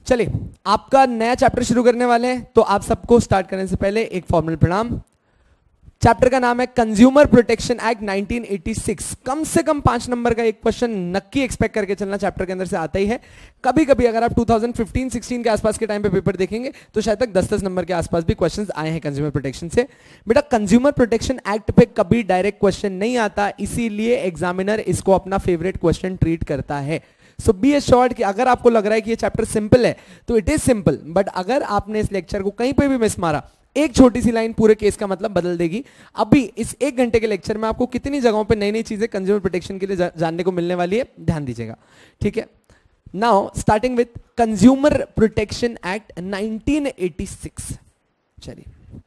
चलिए, आपका नया चैप्टर शुरू करने वाले हैं, तो आप सबको स्टार्ट करने से पहले एक फॉर्मल प्रणाम। चैप्टर का नाम है कंज्यूमर प्रोटेक्शन एक्ट 1986। कम से कम 5 नंबर का एक क्वेश्चन नक्की एक्सपेक्ट करके चलना, चैप्टर के अंदर से आता ही है। कभी कभी अगर आप 2015-16 के आसपास के टाइम पे पेपर देखेंगे तो शायद तक 10-10 नंबर के आसपास भी क्वेश्चंस आए हैं कंज्यूमर प्रोटेक्शन से। बेटा, कंज्यूमर प्रोटेक्शन एक्ट पे कभी डायरेक्ट क्वेश्चन नहीं आता, इसीलिए एग्जामिनर इसको अपना फेवरेट क्वेश्चन ट्रीट करता है। सो बी एश्योर्ड कि अगर आपको लग रहा है कि ये चैप्टर सिंपल है तो इट इज सिंपल, बट अगर आपने इस लेक्चर को कहीं पे भी मिस मारा, एक छोटी सी लाइन पूरे केस का मतलब बदल देगी। अभी इस 1 घंटे के लेक्चर में आपको कितनी जगहों पे नई नई चीजें कंज्यूमर प्रोटेक्शन के लिए जानने को मिलने वाली है, ध्यान दीजिएगा, ठीक है। Now starting with consumer protection act 1986। चलिए,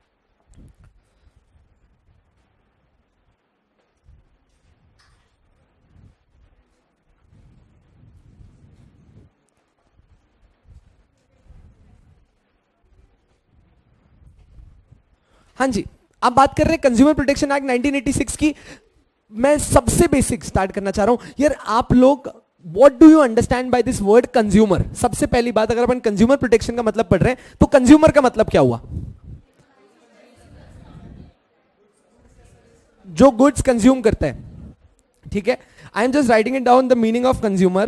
हाँ जी, आप बात कर रहे हैं कंज्यूमर प्रोटेक्शन एक्ट 1986 की। मैं सबसे बेसिक स्टार्ट करना चाह रहा हूं यार। आप लोग what do you understand by this word consumer? सबसे पहली बात, अगर अपन कंज्यूमर प्रोटेक्शन का मतलब पढ़ रहे हैं तो कंज्यूमर का मतलब क्या हुआ? जो गुड्स कंज्यूम करता है, ठीक है। I am just writing it down, the meaning of consumer.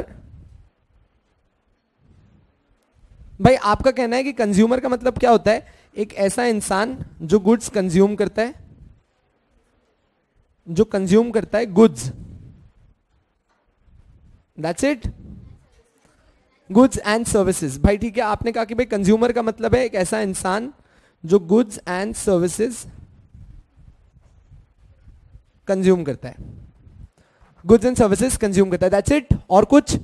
भाई, आपका कहना है कि कंज्यूमर का मतलब क्या होता है? एक ऐसा इंसान जो गुड्स कंज्यूम करता है, जो कंज्यूम करता है goods, that's it. Goods and services, भाई ठीक है। आपने कहा कि भाई कंज्यूमर का मतलब है एक ऐसा इंसान जो गुड्स एंड सर्विसेज कंज्यूम करता है, गुड्स एंड सर्विसेज कंज्यूम करता है, दैट्स इट। और कुछ?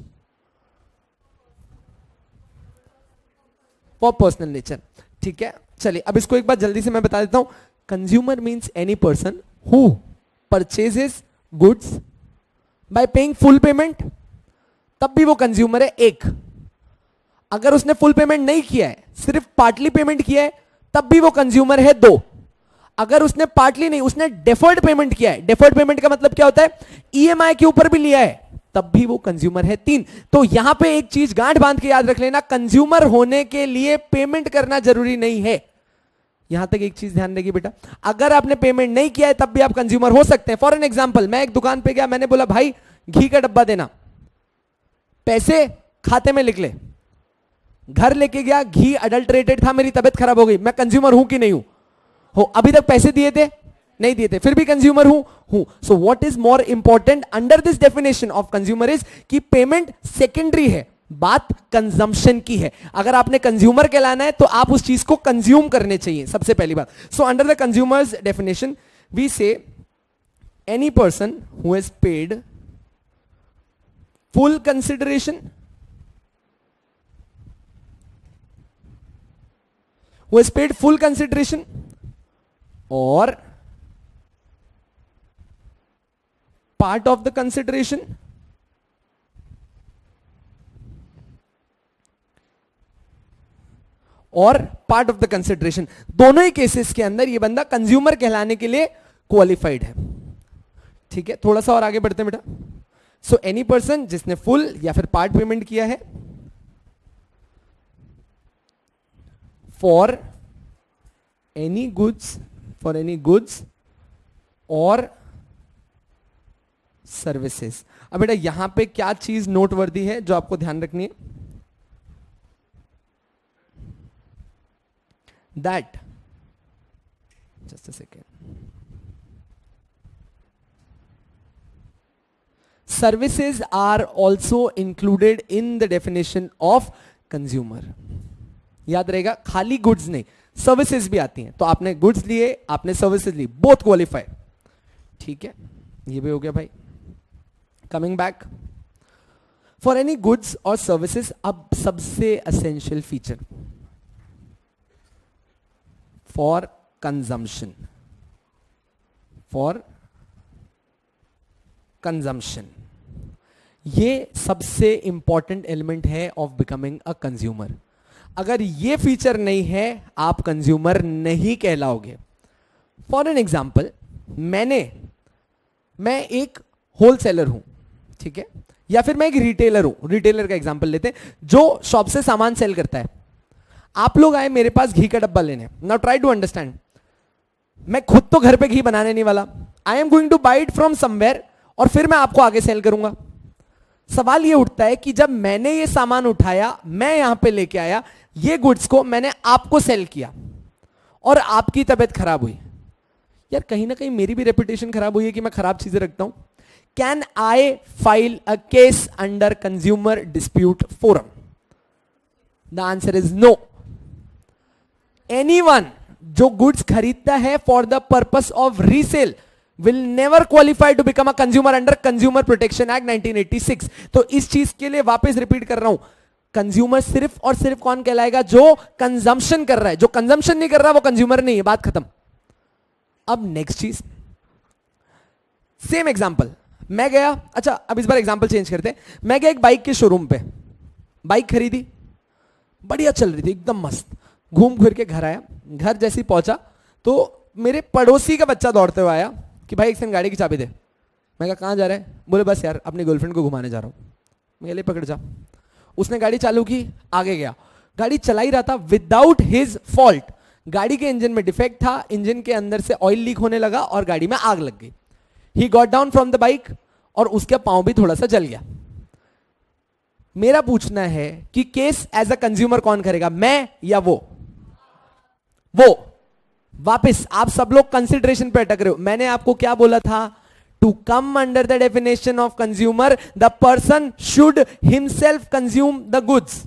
फॉर पर्सनल नेचर, ठीक है। चलिए, अब इसको एक बार जल्दी से मैं बता देता हूं। Consumer means any person who purchases goods by paying full payment, तब भी वो कंज्यूमर है, एक। अगर उसने फुल पेमेंट नहीं किया है, सिर्फ पार्टली पेमेंट किया है, तब भी वो कंज्यूमर है, 2। अगर उसने पार्टली नहीं, उसने डेफर्ड पेमेंट किया है, डेफर्ड पेमेंट का मतलब क्या होता है? ईएमआई के ऊपर भी लिया है, तब भी वो कंज्यूमर है, 3। तो यहां पे एक चीज गांठ बांध के याद रख लेना, कंज्यूमर होने के लिए पेमेंट करना जरूरी नहीं है। यहां तक एक चीज ध्यान देगी बेटा, अगर आपने पेमेंट नहीं किया है तब भी आप कंज्यूमर हो सकते हैं। फॉर एन एग्जांपल, मैं एक दुकान पे गया, मैंने बोला भाई घी का डब्बा देना, पैसे खाते में लिख ले। घर लेके गया, घी अडल्टरेटेड था, मेरी तबियत खराब हो गई, मैं कंज्यूमर हूं कि नहीं हूं? हो। अभी तक पैसे दिए थे? नहीं दिए थे, फिर भी कंज्यूमर हूं। So what is more important under this definition of consumer is कि पेमेंट सेकेंडरी है, बात कंजम्पशन की है। अगर आपने कंज्यूमर कहलाना है तो आप उस चीज को कंज्यूम करने चाहिए, सबसे पहली बात। So under the consumer's definition we say any person who has paid full consideration, who has paid full consideration or part of the consideration और पार्ट ऑफ द कंसिडरेशन, दोनों ही केसेस के अंदर ये बंदा कंज्यूमर कहलाने के लिए क्वालिफाइड है, ठीक है। थोड़ा सा और आगे बढ़ते हैं बेटा। सो एनी पर्सन जिसने फुल या फिर पार्ट पेमेंट किया है फॉर एनी गुड्स और सर्विसेज। अब बेटा यहां पे क्या चीज नोटवर्दी है जो आपको ध्यान रखनी है? That, just a second, services are also included in the definition of consumer. याद रहेगा, खाली गुड्स नहीं, सर्विसेज भी आती हैं। तो आपने गुड्स लिए, आपने सर्विसेज ली, बोथ क्वालिफाई, ठीक है। ये भी हो गया भाई। Coming back, for any goods और सर्विसेज, अब सबसे एसेंशियल फीचर, फॉर कंजम्पशन, ये सबसे इंपॉर्टेंट एलिमेंट है ऑफ बिकमिंग अ कंज्यूमर। अगर ये फीचर नहीं है, आप कंज्यूमर नहीं कहलाओगे। फॉर एन एग्जाम्पल, मैं एक होलसेलर हूं, ठीक है। या फिर मैं एक रिटेलर हूं, रिटेलर का एग्जांपल लेते हैं, जो शॉप से सामान सेल करता है। आप लोग आए मेरे पास घी का डब्बा लेने, नाउ ट्राई टू अंडरस्टैंड, मैं खुद तो घर पे घी बनाने नहीं वाला, I am going to buy it from somewhere और फिर मैं आपको आगे सेल करूंगा। सवाल ये उठता है कि जब मैंने ये सामान उठाया, मैं यहां पे लेके आया, ये गुड्स को मैंने आपको सेल किया और आपकी तबीयत खराब हुई, यार कहीं ना कहीं मेरी भी रेपुटेशन खराब हुई है कि मैं खराब चीजें रखता हूं। Can I file a case under consumer dispute forum? The answer is no. Anyone जो गुड्स खरीदता है for the purpose of resale will never qualify to become a consumer under consumer protection act 1986। तो इस चीज के लिए वापस रिपीट कर रहा हूं, कंज्यूमर सिर्फ और सिर्फ कौन कहलाएगा? जो कंजम्पशन कर रहा है। जो कंजम्पशन नहीं कर रहा वो कंज्यूमर नहीं है, बात खत्म। अब नेक्स्ट चीज, सेम एग्जांपल, मैं गया, अच्छा अब इस बार एग्जांपल चेंज करते हैं, मैं गया एक बाइक के शोरूम पे, बाइक खरीदी, बढ़िया चल रही थी एकदम मस्त, घूम फिर के घर आया, घर जैसे ही पहुंचा तो मेरे पड़ोसी का बच्चा दौड़ते हुए आया कि भाई एक सेकंड गाड़ी की चाबी दे। मैं कहा कहां जा रहा है? बोले बस यार अपनी गर्लफ्रेंड को घुमाने जा रहा हूं। मैं ले पकड़ जा। उसने गाड़ी चालू की, आगे गया, गाड़ी चला ही रहा था विदाउट हिज फॉल्ट, गाड़ी के इंजन में डिफेक्ट था, इंजन के अंदर से ऑयल लीक होने लगा और गाड़ी में आग लग गई। He got down from the bike और उसका पांव भी थोड़ा सा जल गया। मेरा पूछना है कि केस एज अ कंज्यूमर कौन करेगा, मैं या वो? वापस आप सब लोग कंसिडरेशन पे अटक रहे हो। मैंने आपको क्या बोला था? To come under the definition of consumer the person should himself consume the goods.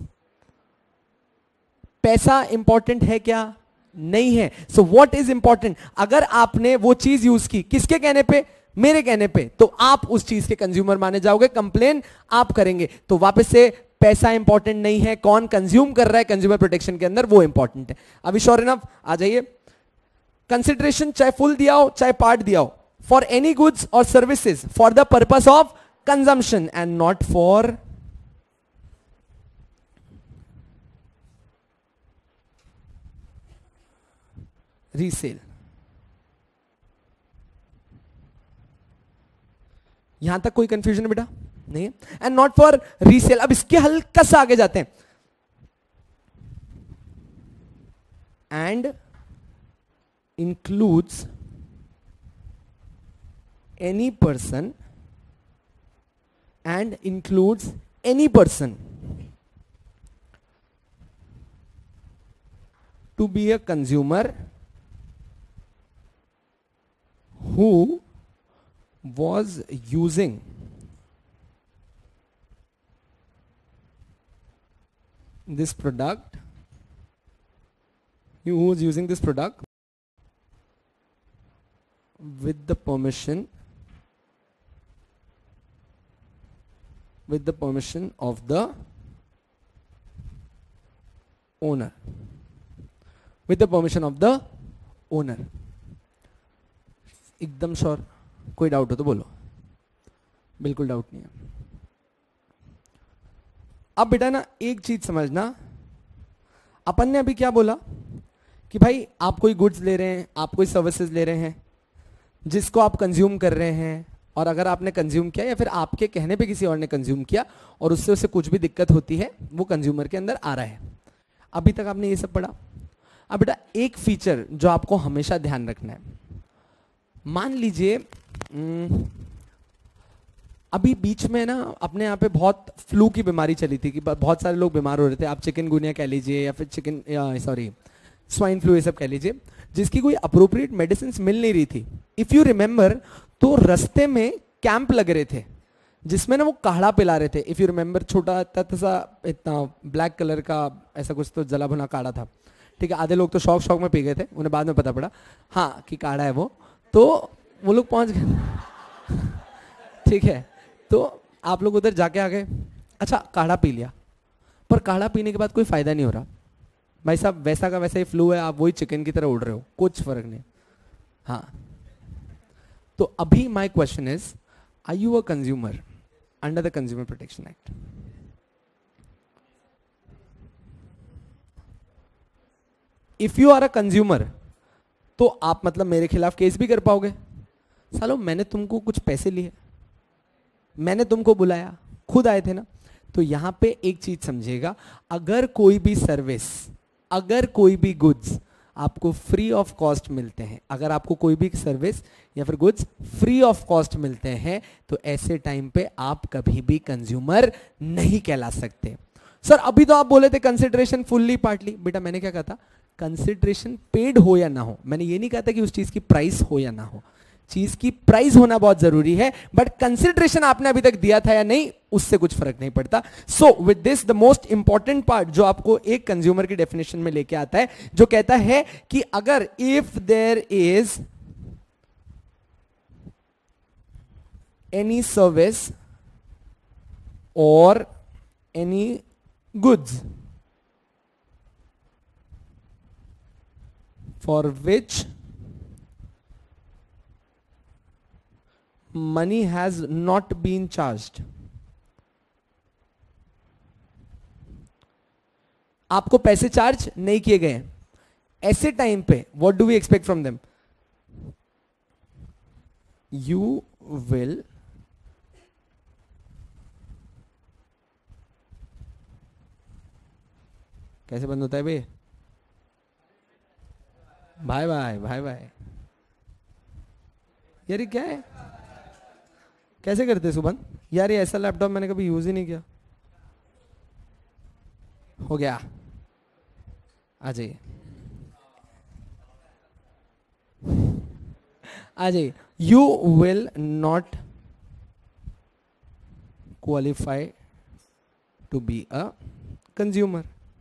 पैसा इंपॉर्टेंट है क्या? नहीं है। So what is important? अगर आपने वो चीज यूज की, किसके कहने पे? मेरे कहने पे, तो आप उस चीज के कंज्यूमर माने जाओगे, कंप्लेन आप करेंगे। तो वापस से पैसा इंपॉर्टेंट नहीं है, कौन कंज्यूम कर रहा है कंज्यूमर प्रोटेक्शन के अंदर वो इंपॉर्टेंट है। अभी श्योर इनफ आ जाइए। कंसिडरेशन चाहे फुल दिया हो चाहे पार्ट दिया हो, फॉर एनी गुड्स और services for the purpose of consumption and not for resale. यहां तक कोई कंफ्यूजन है बेटा? नहीं है। And not for resale. अब इसके हल्का सा आगे जाते हैं, and includes any person, and includes any person to be a consumer who was using this product, who was using this product with the permission of the owner, with the permission of the owner। एकदम sure? कोई doubt हो तो बोलो। बिल्कुल doubt नहीं है। अब बेटा ना एक चीज समझना, अपन ने अभी क्या बोला कि भाई आप कोई गुड्स ले रहे हैं, आप कोई सर्विसेज ले रहे हैं जिसको आप कंज्यूम कर रहे हैं, और अगर आपने कंज्यूम किया या फिर आपके कहने पे किसी और ने कंज्यूम किया और उससे उसे कुछ भी दिक्कत होती है, वो कंज्यूमर के अंदर आ रहा है। अभी तक आपने ये सब पढ़ा। अब बेटा एक फीचर जो आपको हमेशा ध्यान रखना है, मान लीजिए अभी बीच में ना अपने यहाँ पे बहुत फ्लू की बीमारी चली थी कि बहुत सारे लोग बीमार हो रहे थे। आप चिकनगुनिया कह लीजिए या फिर स्वाइन फ्लू ये सब कह लीजिए, जिसकी कोई अप्रोप्रिएट मेडिसिन मिल नहीं रही थी। इफ यू रिमेंबर तो रास्ते में कैंप लग रहे थे जिसमें ना वो काढ़ा पिला रहे थे। इफ यू रिमेंबर, छोटा सा इतना ब्लैक कलर का ऐसा कुछ तो जला भुना काढ़ा था, ठीक है। आधे लोग तो शौक में पी गए थे, उन्हें बाद में पता पड़ा हाँ कि काढ़ा है वो, तो वो लोग पहुंच गए ठीक है। तो आप लोग उधर जाके आ गए, अच्छा काढ़ा पी लिया, पर काढ़ा पीने के बाद कोई फायदा नहीं हो रहा भाई साहब, वैसा का वैसा ही फ्लू है, आप वही चिकन की तरह उड़ रहे हो, कुछ फर्क नहीं। हाँ, तो अभी my question is, are you a consumer under the consumer protection act? If you are a consumer तो आप मतलब मेरे खिलाफ केस भी कर पाओगे। सालो मैंने तुमको कुछ पैसे लिए, मैंने तुमको बुलाया, खुद आए थे ना। तो यहां पे एक चीज समझिएगा, अगर कोई भी सर्विस, अगर कोई भी गुड्स आपको फ्री ऑफ कॉस्ट मिलते हैं, अगर आपको कोई भी सर्विस या फिर गुड्स फ्री ऑफ कॉस्ट मिलते हैं, तो ऐसे टाइम पे आप कभी भी कंज्यूमर नहीं कहला सकते। सर अभी तो आप बोले थे कंसिडरेशन फुल्ली पार्टली, बेटा मैंने क्या कहा था, कंसिडरेशन पेड हो या ना हो, मैंने ये नहीं कहा था कि उस चीज की प्राइस हो या ना हो, चीज की प्राइस होना बहुत जरूरी है, बट कंसिडरेशन आपने अभी तक दिया था या नहीं उससे कुछ फर्क नहीं पड़ता। So with this the most important part जो आपको एक कंज्यूमर की डेफिनेशन में लेके आता है, जो कहता है कि अगर if there is any service और any goods for which money has not been charged, आपको पैसे चार्ज नहीं किए गए, ऐसे टाइम पे what do we expect from them? You will कैसे बंद होता है भाई? Bye bye bye bye. यार ये क्या है, कैसे करते सुबह? यार ये ऐसा लैपटॉप मैंने कभी यूज ही नहीं किया। हो गया, आ जाइए आ जाइए। You will not qualify to be a consumer.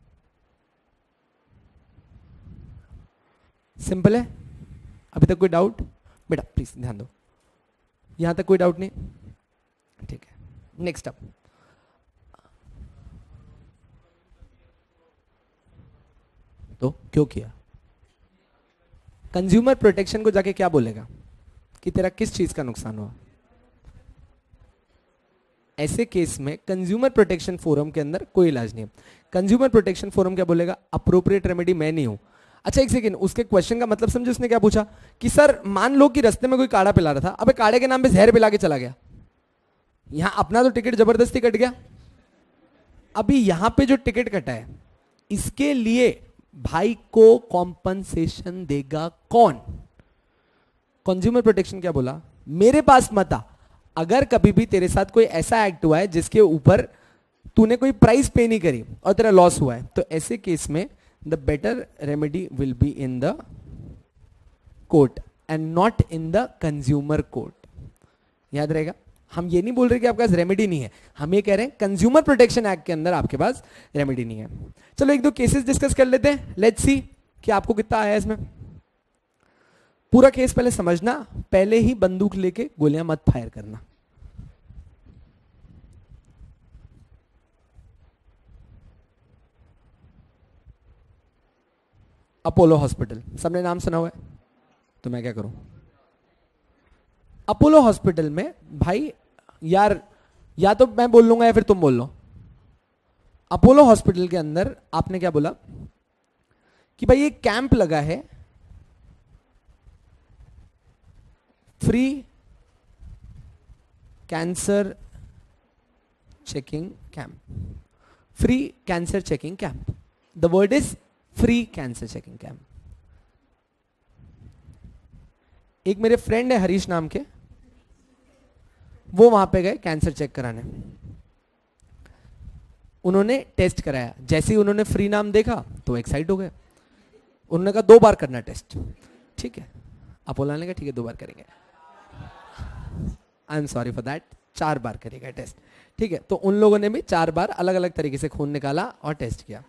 Simple है। अभी तक कोई डाउट? बेटा प्लीज ध्यान दो, यहां तक कोई डाउट नहीं? ठीक है, नेक्स्ट अप। तो क्यों किया? कंज्यूमर प्रोटेक्शन को जाके क्या बोलेगा कि तेरा किस चीज का नुकसान हुआ? ऐसे केस में कंज्यूमर प्रोटेक्शन फोरम के अंदर कोई इलाज नहीं है। कंज्यूमर प्रोटेक्शन फोरम क्या बोलेगा? अप्रोप्रिएट रेमेडी मैं नहीं हूं। अच्छा एक सेकेंड, उसके क्वेश्चन का मतलब समझे? उसने क्या पूछा कि सर मान लो कि रास्ते में कोई काढ़ा पिला रहा था, अबे काढ़े के नाम पे जहर पिला के चला गया, यहां अपना तो टिकट जबरदस्ती कट गया। अभी यहां पे जो टिकट कटा है इसके लिए भाई को कॉम्पनसेशन देगा कौन? कंज्यूमर प्रोटेक्शन क्या बोला? मेरे पास मत आ, अगर कभी भी तेरे साथ कोई ऐसा एक्ट हुआ है जिसके ऊपर तूने कोई प्राइस पे नहीं करी और तेरा लॉस हुआ है, तो ऐसे केस में the better remedy will be in the court and not in the consumer court। याद रहेगा, हम ये नहीं बोल रहे कि आपके पास रेमेडी नहीं है, हम ये कह रहे हैं कंज्यूमर प्रोटेक्शन एक्ट के अंदर आपके पास रेमेडी नहीं है। चलो एक दो केसेस डिस्कस कर लेते हैं, लेट्स सी कि आपको कितना आया इसमें। पूरा केस पहले समझना, पहले ही बंदूक लेके गोलियां मत फायर करना। अपोलो हॉस्पिटल, सबने नाम सुना हुआ है, तो मैं क्या करूं? अपोलो हॉस्पिटल में भाई यार, या तो मैं बोल लूंगा या फिर तुम बोल लो। अपोलो हॉस्पिटल के अंदर आपने क्या बोला कि भाई ये कैंप लगा है, free cancer checking camp, free cancer checking camp. The word is free cancer checking camp. एक मेरे फ्रेंड है हरीश नाम के, वो वहां पे गए कैंसर चेक कराने, उन्होंने टेस्ट कराया, जैसे ही उन्होंने फ्री नाम देखा तो एक्साइट हो गए, उन्होंने कहा 2 बार करना टेस्ट। ठीक है, अपोलो ने कहा ठीक है 2 बार करेंगे, I am sorry for that, 4 बार करेगा टेस्ट। ठीक है, तो उन लोगों ने भी 4 बार अलग अलग तरीके से खून निकाला और टेस्ट किया।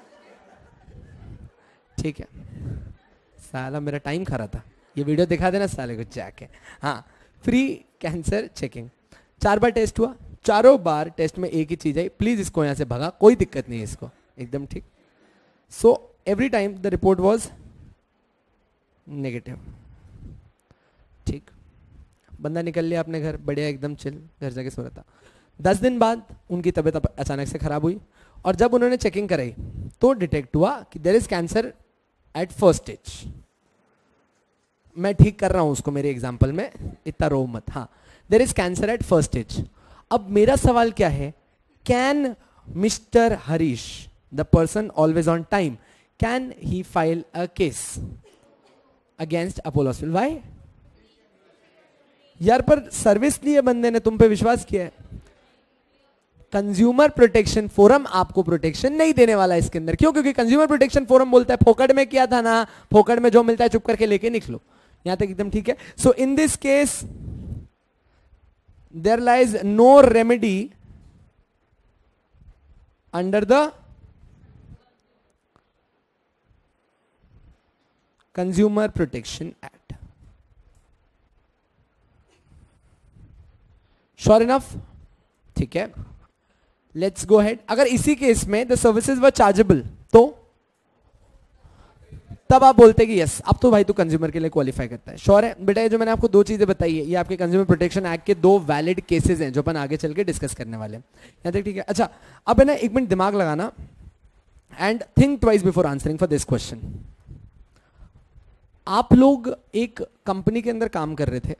ठीक है, साला मेरा टाइम खरा था, ये वीडियो दिखा देना साले को जाके। हाँ, फ्री कैंसर चेकिंग, 4 बार टेस्ट हुआ, चारों बार टेस्ट में एक ही चीज आई, प्लीज इसको यहां से भगा, कोई दिक्कत नहीं है इसको, एकदम ठीक। So every time the report was negative. ठीक, बंदा निकल लिया अपने घर, बढ़िया एकदम चिल, घर जाके सो रहा था। 10 दिन बाद उनकी तबीयत अचानक से खराब हुई, और जब उन्होंने चेकिंग कराई तो डिटेक्ट हुआ कि there is cancer at first stage. मैं ठीक कर रहा हूं उसको मेरे एग्जाम्पल में, इतना रो मत। हाँ, there is cancer at first stage. अब मेरा सवाल क्या है, can mister Harish, the person always on time, can he file a case against Apollo hospital? Why यार, पर सर्विस ली है बंदे ने, तुम पे विश्वास किया है। कंज्यूमर प्रोटेक्शन फोरम आपको प्रोटेक्शन नहीं देने वाला है इसके अंदर। क्यों? क्योंकि कंज्यूमर प्रोटेक्शन फोरम बोलता है फोकट में किया था ना, फोकट में जो मिलता है चुप करके लेके निकलो। यहां तक एकदम ठीक है। So in this case there lies no remedy under the consumer protection act. Sure enough? ठीक है, लेट्स गो हेड। अगर इसी केस में द सर्विसेज वर चार्जेबल तो तब आप बोलते कि यस, अब तो भाई तू कंज्यूमर के लिए क्वालिफाई करता है। श्योर है बेटा? ये जो मैंने आपको दो चीजें बताई है, ये आपके कंज्यूमर प्रोटेक्शन एक्ट के दो वैलिड केसेस हैं जो अपन आगे चल के डिस्कस करने वाले हैं। यहाँ तक ठीक है? अच्छा, अब है ना, एक मिनट दिमाग लगाना and think twice before answering for this question. आप लोग एक कंपनी के अंदर काम कर रहे थे,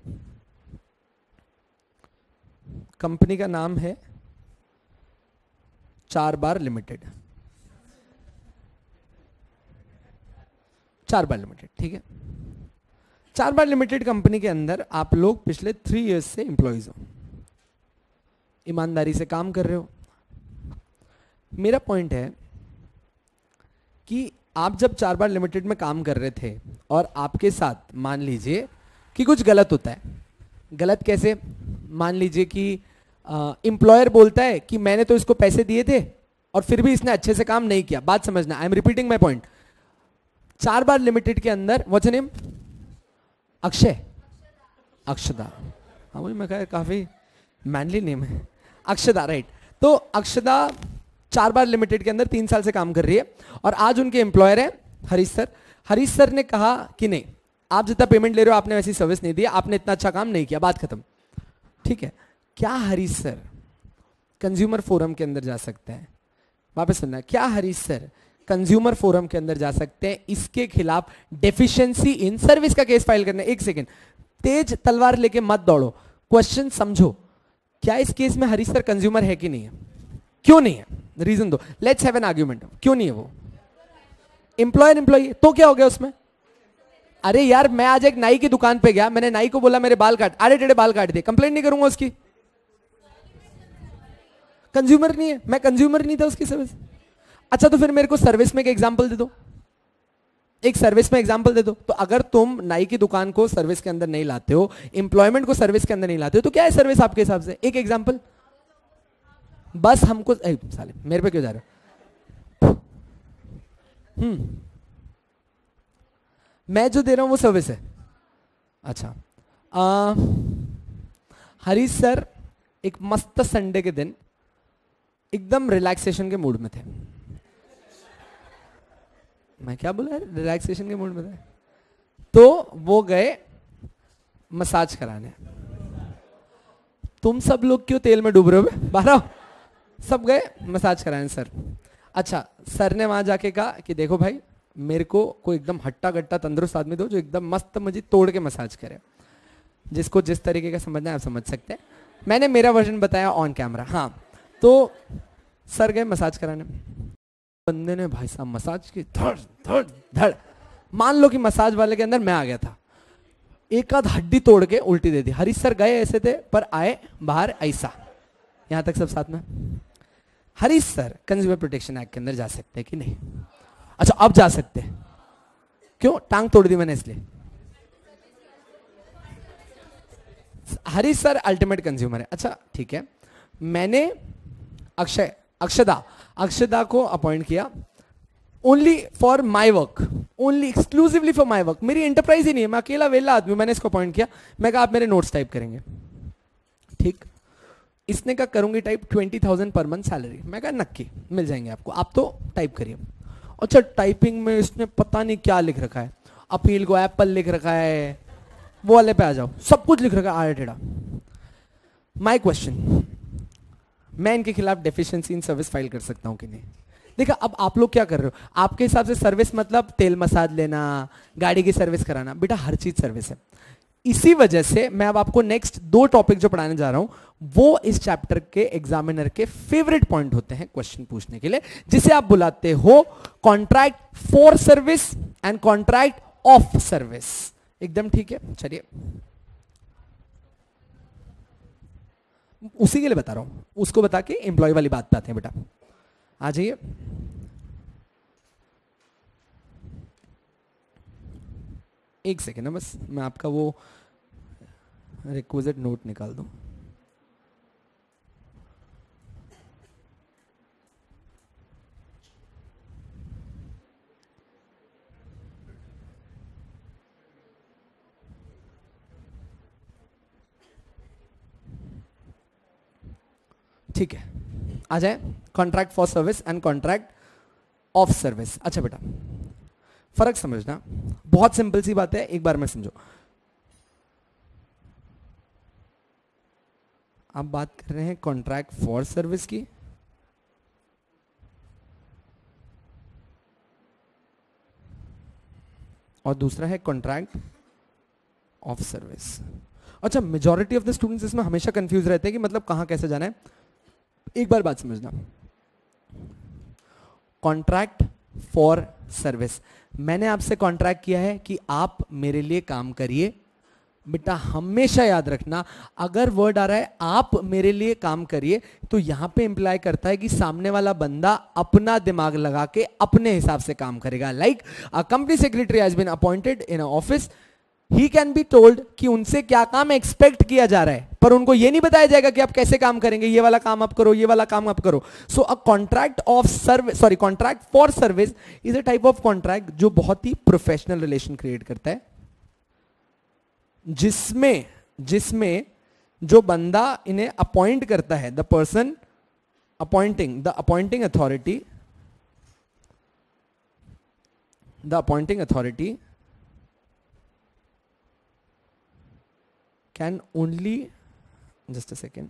कंपनी का नाम है 4 बार लिमिटेड। 4 बार लिमिटेड, ठीक है? 4 बार लिमिटेड कंपनी के अंदर आप लोग पिछले 3 इयर्स से एम्प्लॉइज हो, ईमानदारी से काम कर रहे हो। मेरा पॉइंट है कि आप जब 4 बार लिमिटेड में काम कर रहे थे और आपके साथ मान लीजिए कि कुछ गलत होता है। गलत कैसे? मान लीजिए कि एम्प्लॉयर बोलता है कि मैंने तो इसको पैसे दिए थे और फिर भी इसने अच्छे से काम नहीं किया। बात समझना, I am repeating my point. 4 बार लिमिटेड के अंदर व्हाट्स नेम? अक्षय, अक्षदा। हाँ वही मैं कहा, काफी मैनली नेम है, अक्षदा, राइट। तो अक्षदा 4 बार लिमिटेड के अंदर 3 साल से काम कर रही है और आज उनके एम्प्लॉयर है हरीश सर। हरीश सर ने कहा कि नहीं, आप जितना पेमेंट ले रहे हो आपने वैसी सर्विस नहीं दी, आपने इतना अच्छा काम नहीं किया, बात खत्म। ठीक है, क्या हरीश सर कंज्यूमर फोरम के अंदर जा सकते हैं? वापस सुनना, क्या हरीश सर कंज्यूमर फोरम के अंदर जा सकते हैं इसके खिलाफ डेफिशिएंसी इन सर्विस का केस फाइल करने? एक सेकेंड, तेज तलवार लेके मत दौड़ो, क्वेश्चन समझो। क्या इस केस में हरीश सर कंज्यूमर है कि नहीं है? क्यों नहीं है? रीजन दो, लेट्स हैव एन आर्ग्यूमेंट। क्यों नहीं है? वो एम्प्लॉयर एम्प्लॉई तो क्या हो गया उसमें? अरे यार, मैं आज एक नाई की दुकान पे गया, मैंने नाई को बोला मेरे बाल काट, आड़े टेढ़े बाल काट दिए, कंप्लेंट नहीं करूंगा उसकी? कंज्यूमर नहीं है, मैं कंज्यूमर नहीं था उसकी सर्विस। अच्छा, तो फिर मेरे को सर्विस में एक एग्जांपल दे दो, एक सर्विस में एग्जांपल दे दो। तो अगर तुम नाई की दुकान को सर्विस के अंदर नहीं लाते हो, एम्प्लॉयमेंट को सर्विस के अंदर नहीं लाते हो, तो क्या है सर्विस आपके हिसाब से? एक एग्जांपल बस हमको। साले मेरे पे क्यों जा रहे हो? मैं जो दे रहा हूं वो सर्विस है। अच्छा, हरीश सर एक मस्त संडे के दिन एकदम रिलैक्सेशन के मूड में थे। मैं क्या बोला? रिलैक्सेशन के मूड में थे तो वो गए मसाज कराने। तुम सब लोग क्यों तेल में डूब रहे हो? बाहर सब गए मसाज कराने सर। अच्छा, सर ने वहां जाके कहा कि देखो भाई, मेरे को कोई एकदम हट्टा गट्टा तंदुरुस्त आदमी दो जो एकदम मस्त मुझे तोड़ के मसाज करे। जिसको जिस तरीके का समझना है आप समझ सकते हैं, मैंने मेरा वर्जन बताया ऑन कैमरा। हाँ, तो सर गए मसाज कराने, बंदे ने भाई साहब मसाज की धड़ धड़ धड़, मान लो कि मसाज वाले के अंदर मैं आ गया था, एक आध हड्डी तोड़ के उल्टी दे दी। हरीश सर गए ऐसे थे पर आए बाहर ऐसा। यहां तक सब साथ में? Harish sir consumer protection act के अंदर जा सकते हैं कि नहीं? अच्छा, अब जा सकते हैं। क्यों? टांग तोड़ दी मैंने इसलिए। हरीश सर अल्टीमेट कंज्यूमर है। अच्छा ठीक है, मैंने अक्षदा को अपॉइंट किया only for my work, only exclusively for my work. मेरी एंटरप्राइज ही नहीं है, मैं अकेला वेला आदमी, मैंने इसको अपॉइंट किया। मैं कहा आप मेरे नोट्स टाइप करेंगे, ठीक? इसने कहा करूंगी टाइप, 20,000 पर मंथ सैलरी। मैं कहा नक्की मिल जाएंगे आपको, आप तो टाइप करिए। अच्छा, टाइपिंग में इसने पता नहीं क्या लिख रखा है, अपील को एप्पल लिख रखा है, वो वाले पे आ जाओ, सब कुछ लिख रखा है आड़ा टेढ़ा। माई क्वेश्चन, मैं इनके खिलाफ डेफिशिएंसी इन सर्विस फाइल कर सकता हूं कि नहीं? देखा, अब आप लोग क्या कर रहे हो, आपके हिसाब से सर्विस मतलब तेल मसाज लेना, गाड़ी की सर्विस कराना। बेटा हर चीज सर्विस है। इसी वजह से मैं अब आपको नेक्स्ट 2 टॉपिक जो पढ़ाने जा रहा हूं वो इस चैप्टर के एग्जामिनर के फेवरेट पॉइंट होते हैं क्वेश्चन पूछने के लिए, जिसे आप बुलाते हो contract for service and contract of service. एकदम ठीक है, चलिए उसी के लिए बता रहा हूं, उसको बता के एम्प्लॉय वाली बात पे आते हैं। बेटा आ जाइए, एक सेकेंड है बस, मैं आपका वो रिक्विजिट नोट निकाल दूं। ठीक है, आ जाए contract for service and contract of service. अच्छा बेटा फर्क समझना, बहुत सिंपल सी बात है, एक बार में समझो। आप बात कर रहे हैं कॉन्ट्रैक्ट फॉर सर्विस की, और दूसरा है कॉन्ट्रैक्ट ऑफ सर्विस। अच्छा, मेजॉरिटी ऑफ द स्टूडेंट्स इसमें हमेशा कंफ्यूज रहते हैं कि मतलब कहां कैसे जाना है। एक बार बात समझना, कॉन्ट्रैक्ट फॉर सर्विस, मैंने आपसे कॉन्ट्रैक्ट किया है कि आप मेरे लिए काम करिए। बेटा हमेशा याद रखना, अगर वर्ड आ रहा है आप मेरे लिए काम करिए, तो यहां पे इंप्लाई करता है कि सामने वाला बंदा अपना दिमाग लगा के अपने हिसाब से काम करेगा। Like a company secretary has been appointed in office, he can be told कि उनसे क्या काम एक्सपेक्ट किया जा रहा है, पर उनको ये नहीं बताया जाएगा कि आप कैसे काम करेंगे, ये वाला काम आप करो, ये वाला काम आप करो। So a contract of service, sorry contract for service is a type of contract जो बहुत ही प्रोफेशनल रिलेशन क्रिएट करता है, जिसमें जो बंदा इन्हें अपॉइंट करता है, the person appointing, the appointing authority can only, just a second,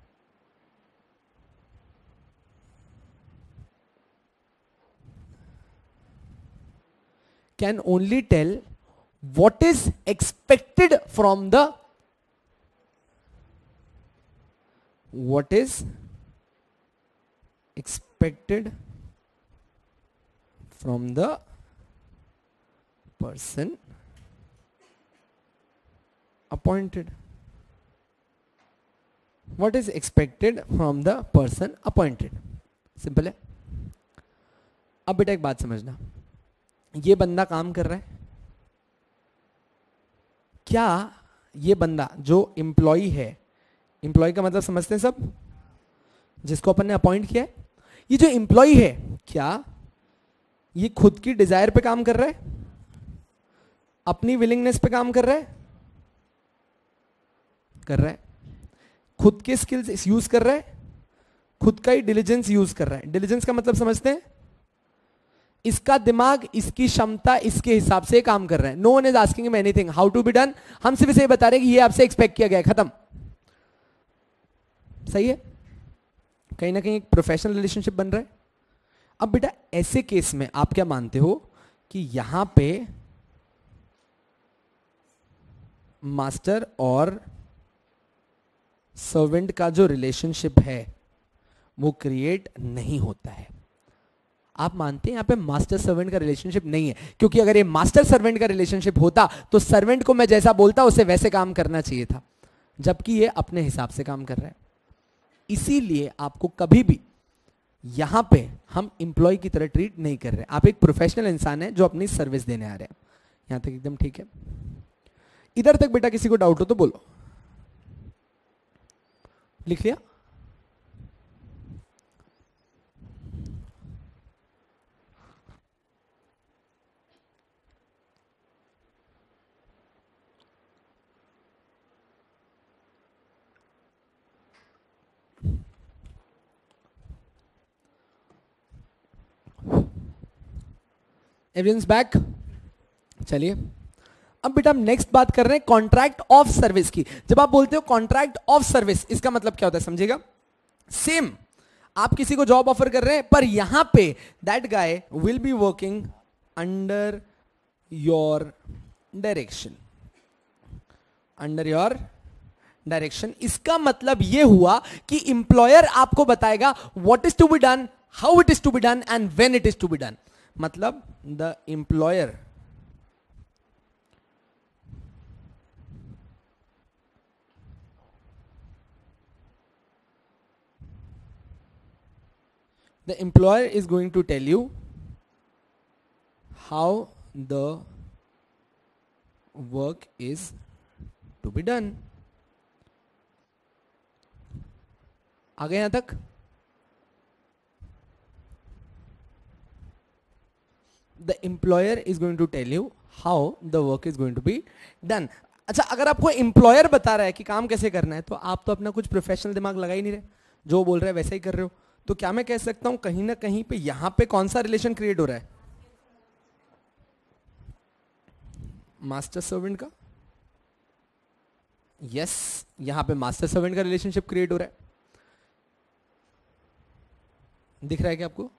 can only tell what is expected from the person appointed, what is expected from the person appointed। Simple है। अब बेटा एक बात समझना, ये बंदा काम कर रहा है, क्या ये बंदा जो एम्प्लॉय है, एम्प्लॉय का मतलब समझते हैं सब, जिसको अपन ने अपॉइंट किया है, ये जो एम्प्लॉय है क्या ये खुद की डिजायर पे काम कर रहा है, अपनी विलिंगनेस पे काम कर रहा है, खुद के स्किल्स यूज कर रहा है, खुद का ही डिलीजेंस यूज कर रहा है। डिलीजेंस का मतलब समझते हैं, इसका दिमाग, इसकी क्षमता, इसके हिसाब से काम कर रहा है। No one is asking him anything how to be done, हम सिर्फ इसे बता रहे हैं कि ये आपसे एक्सपेक्ट किया गया है, खत्म। सही है, कहीं ना कहीं एक प्रोफेशनल रिलेशनशिप बन रहा है। अब बेटा ऐसे केस में आप क्या मानते हो कि यहां पे मास्टर और सर्वेंट का जो रिलेशनशिप है वो क्रिएट नहीं होता है। आप मानते हैं यहां पे मास्टर सर्वेंट का रिलेशनशिप नहीं है, क्योंकि अगर ये मास्टर सर्वेंट का रिलेशनशिप होता तो सर्वेंट को मैं जैसा बोलता उसे वैसे काम करना चाहिए था, जबकि ये अपने हिसाब से काम कर रहा है। इसीलिए आपको कभी भी यहां पे हम इंप्लॉय की तरह ट्रीट नहीं कर रहे, आप एक प्रोफेशनल इंसान है जो अपनी सर्विस देने आ रहे हैं। यहां तक एकदम ठीक है। इधर तक बेटा किसी को डाउट हो तो बोलो। लिख लिया? Evidence back. चलिए अब बेटा हम नेक्स्ट बात कर रहे हैं कॉन्ट्रैक्ट ऑफ सर्विस की। जब आप बोलते हो कॉन्ट्रैक्ट ऑफ सर्विस, इसका मतलब क्या होता है समझिएगा। सेम आप किसी को जॉब ऑफर कर रहे हैं, पर यहां पे that guy will be working under your direction, under your direction. इसका मतलब यह हुआ कि इंप्लॉयर आपको बताएगा what is to be done, how it is to be done and when it is to be done. मतलब the employer is going to tell you how the work is to be done। आ गए यहां तक? The employer is going to tell you how the work is going to be done। अच्छा, अगर आपको employer बता रहा है कि काम कैसे करना है, तो आप तो अपना कुछ प्रोफेशनल दिमाग लगा ही नहीं रहे, जो बोल रहे हैं वैसा ही कर रहे हो। तो क्या मैं कह सकता हूं कहीं ना कहीं पे यहां पे कौन सा रिलेशन क्रिएट हो रहा है? मास्टर सर्वेंट का। यस, यहां पे मास्टर सर्वेंट का रिलेशनशिप क्रिएट हो रहा है। दिख रहा है क्या आपको?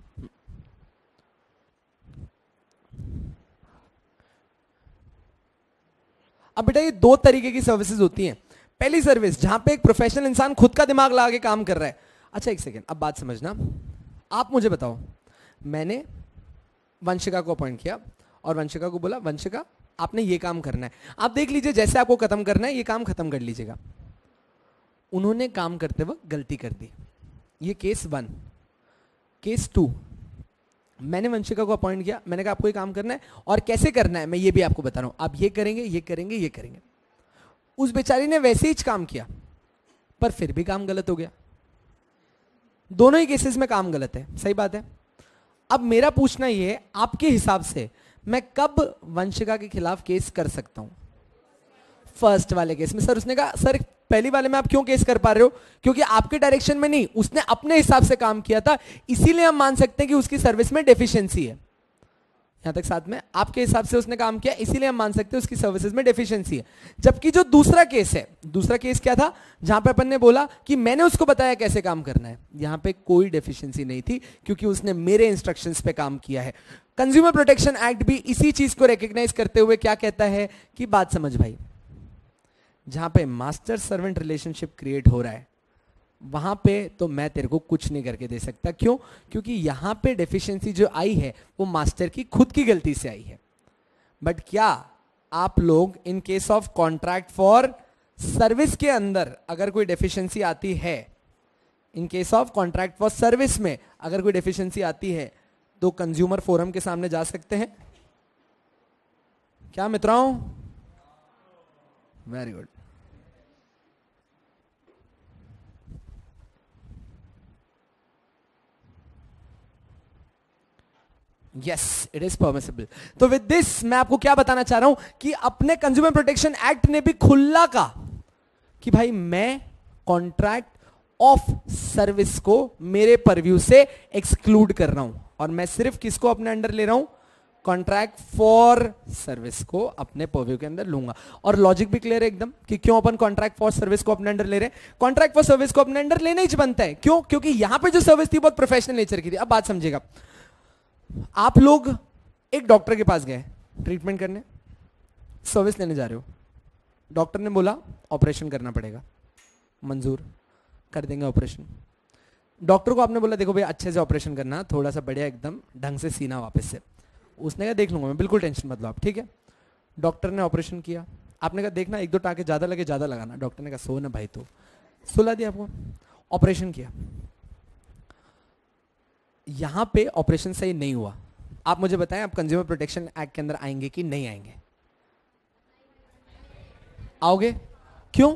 अब बेटा ये दो तरीके की सर्विसेज होती हैं। पहली सर्विस जहां पे एक प्रोफेशनल इंसान खुद का दिमाग लगा के काम कर रहा है। अच्छा एक सेकेंड, अब बात समझना। आप मुझे बताओ, मैंने वंशिका को अपॉइंट किया और वंशिका को बोला वंशिका आपने ये काम करना है, आप देख लीजिए जैसे आपको खत्म करना है ये काम खत्म कर लीजिएगा। उन्होंने काम करते वक्त गलती कर दी। ये केस 1। केस 2, मैंने वंशिका को अपॉइंट किया, मैंने कहा आपको ये काम करना है और कैसे करना है मैं ये भी आपको बता रहा हूं, आप ये करेंगे ये करेंगे ये करेंगे। उस बेचारी ने वैसे ही काम किया पर फिर भी काम गलत हो गया। दोनों ही केसेस में काम गलत है, सही बात है। अब मेरा पूछना ये है, आपके हिसाब से मैं कब वंशिका के खिलाफ केस कर सकता हूं? फर्स्ट वाले केस में। सर उसने कहा सर पहली वाले में आप क्यों केस कर पा रहे हो? क्योंकि आपके डायरेक्शन में नहीं, उसने अपने हिसाब से काम किया था, इसीलिए हम मान सकते हैं कि उसकी सर्विस में डेफिशिएंसी है। यहां तक साथ में आपके हिसाब से उसने काम किया, इसीलिए हम मान सकते हैं उसकी सर्विसेज में डेफिशिएंसी है। जबकि जो दूसरा केस है, दूसरा केस क्या था? जहां पे अपन ने बोला कि मैंने उसको बताया कैसे काम करना है, यहां पे कोई डेफिशिएंसी नहीं थी क्योंकि उसने मेरे इंस्ट्रक्शंस पे काम किया है। कंज्यूमर प्रोटेक्शन एक्ट भी इसी चीज को रिकॉग्नाइज करते हुए क्या कहता है कि बात समझ भाई, जहां पे मास्टर सर्वेंट रिलेशनशिप क्रिएट हो रहा है वहां पे तो मैं तेरे को कुछ नहीं करके दे सकता। क्यों? क्योंकि यहां पे डेफिशिएंसी जो आई है वो मास्टर की खुद की गलती से आई है। बट क्या आप लोग in case of contract for service के अंदर अगर कोई डेफिशिएंसी आती है, in case of contract for service में अगर कोई डेफिशिएंसी आती है तो कंज्यूमर फोरम के सामने जा सकते हैं क्या मित्रों? Very good. Yes it is permissible. तो विद दिस मैं आपको क्या बताना चाह रहा हूं कि अपने कंज्यूमर प्रोटेक्शन एक्ट ने भी खुला कहा कि भाई मैं कॉन्ट्रैक्ट ऑफ सर्विस को मेरे परव्यू से एक्सक्लूड कर रहा हूं और मैं सिर्फ किसको अपने अंडर ले रहा हूं? कॉन्ट्रैक्ट फॉर सर्विस को अपने परव्यू के अंदर लूंगा। और लॉजिक भी क्लियर है एकदम कि क्यों अपन कॉन्ट्रैक्ट फॉर सर्विस को अपने अंडर ले रहे हैं। कॉन्ट्रैक्ट फॉर सर्विस को अपने अंडर लेना ही बनता है। क्यों? क्योंकि यहां पे जो सर्विस थी बहुत प्रोफेशनल नेचर की थी। अब बात समझिएगा, आप लोग एक डॉक्टर के पास गए ट्रीटमेंट करने, सर्विस लेने जा रहे हो, डॉक्टर ने बोला ऑपरेशन करना पड़ेगा, मंजूर कर देंगे ऑपरेशन। डॉक्टर को आपने बोला देखो भाई अच्छे से ऑपरेशन करना, थोड़ा सा बढ़िया एकदम ढंग से सीना वापस से। उसने कहा देख लूंगा मैं, बिल्कुल टेंशन मत लो आप, ठीक है। डॉक्टर ने ऑपरेशन किया, आपने कहा देखना एक दो टाके ज्यादा लगे ज्यादा लगाना। डॉक्टर ने कहा सो ना भाई, तो सुला दिया आपको, ऑपरेशन किया। यहां पे ऑपरेशन सही नहीं हुआ, आप मुझे बताएं आप कंज्यूमर प्रोटेक्शन एक्ट के अंदर आएंगे कि नहीं आएंगे? आओगे? क्यों?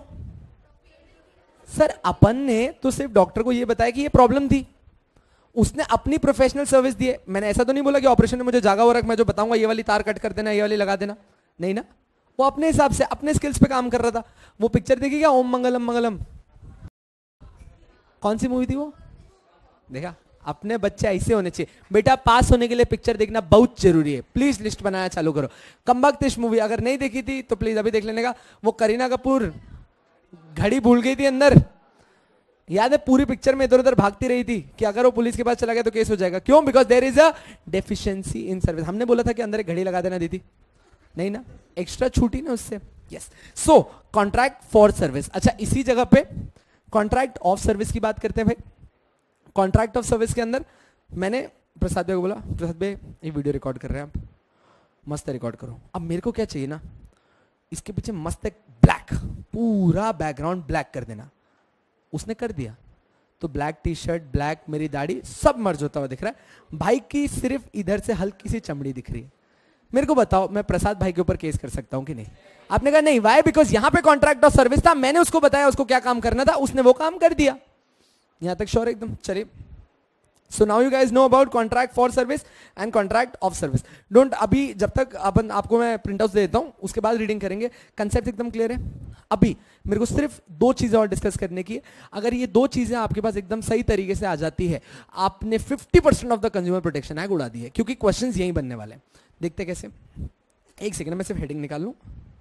सर अपन ने तो सिर्फ डॉक्टर को यह बताया कि ये प्रॉब्लम थी, उसने अपनी प्रोफेशनल सर्विस दी है। मैंने ऐसा तो नहीं बोला कि ऑपरेशन में मुझे जागा हो रहा है, मैं जो बताऊंगा ये वाली तार कट कर देना, ये वाली लगा देना, नहीं ना। वो अपने हिसाब से अपने स्किल्स पे काम कर रहा था। वो पिक्चर देखी क्या, ओम मंगलम मंगलम, कौन सी मूवी थी वो? देखा, अपने बच्चे ऐसे होने चाहिए बेटा। पास होने के लिए पिक्चर देखना बहुत जरूरी है, प्लीज लिस्ट बनाया चालू करो। कमबख्त मूवी अगर नहीं देखी थी तो प्लीज अभी देख लेने का। वो करीना कपूर घड़ी भूल गई थी अंदर, याद है? पूरी पिक्चर में इधर उधर भागती रही थी कि अगर वो पुलिस के पास चला गया तो केस हो जाएगा। क्यों? Because there is a deficiency in service. हमने बोला था कि अंदर एक घड़ी लगा देना दीदी, नहीं ना, एक्स्ट्रा छूटी ना उससे। Yes. So contract for service. अच्छा, इसी जगह पे कॉन्ट्रैक्ट ऑफ सर्विस की बात करते हैं भाई। कॉन्ट्रैक्ट ऑफ सर्विस के अंदर मैंने प्रसाद भाई को बोला, प्रसाद भाई ये वीडियो रिकॉर्ड कर रहे हैं आप, मस्त रिकॉर्ड करो। अब मेरे को क्या चाहिए ना, इसके पीछे मस्त एक ब्लैक, पूरा बैकग्राउंड ब्लैक कर देना। उसने कर दिया, तो ब्लैक टी शर्ट, ब्लैक मेरी दाढ़ी, सब मर्ज होता हुआ दिख रहा है। भाई की सिर्फ इधर से हल्की सी चमड़ी दिख रही है। मेरे को बताओ, मैं प्रसाद भाई के ऊपर केस कर सकता हूं कि नहीं? आपने कहा नहीं, वाई? बिकॉज यहां पे कॉन्ट्रैक्ट ऑफ सर्विस था, मैंने उसको बताया उसको क्या काम करना था, उसने वो काम कर दिया। यहां तक श्योर एकदम? चलिए, so now you guys know about contract for service and contract of service. Don't, अभी जब तक अपन आपको मैं प्रिंट आउट दे देता हूं, उसके बाद रीडिंग करेंगे। कंसेप्ट एकदम क्लियर है? अभी मेरे को सिर्फ दो चीजें और डिस्कस करने की है। अगर ये दो चीजें आपके पास एकदम सही तरीके से आ जाती है, आपने 50% of the consumer protection act उड़ा दी है, क्योंकि क्वेश्चंस यही बनने वाले हैं। देखते कैसे? एक सेकंड में सिर्फ हेडिंग निकाल लूं।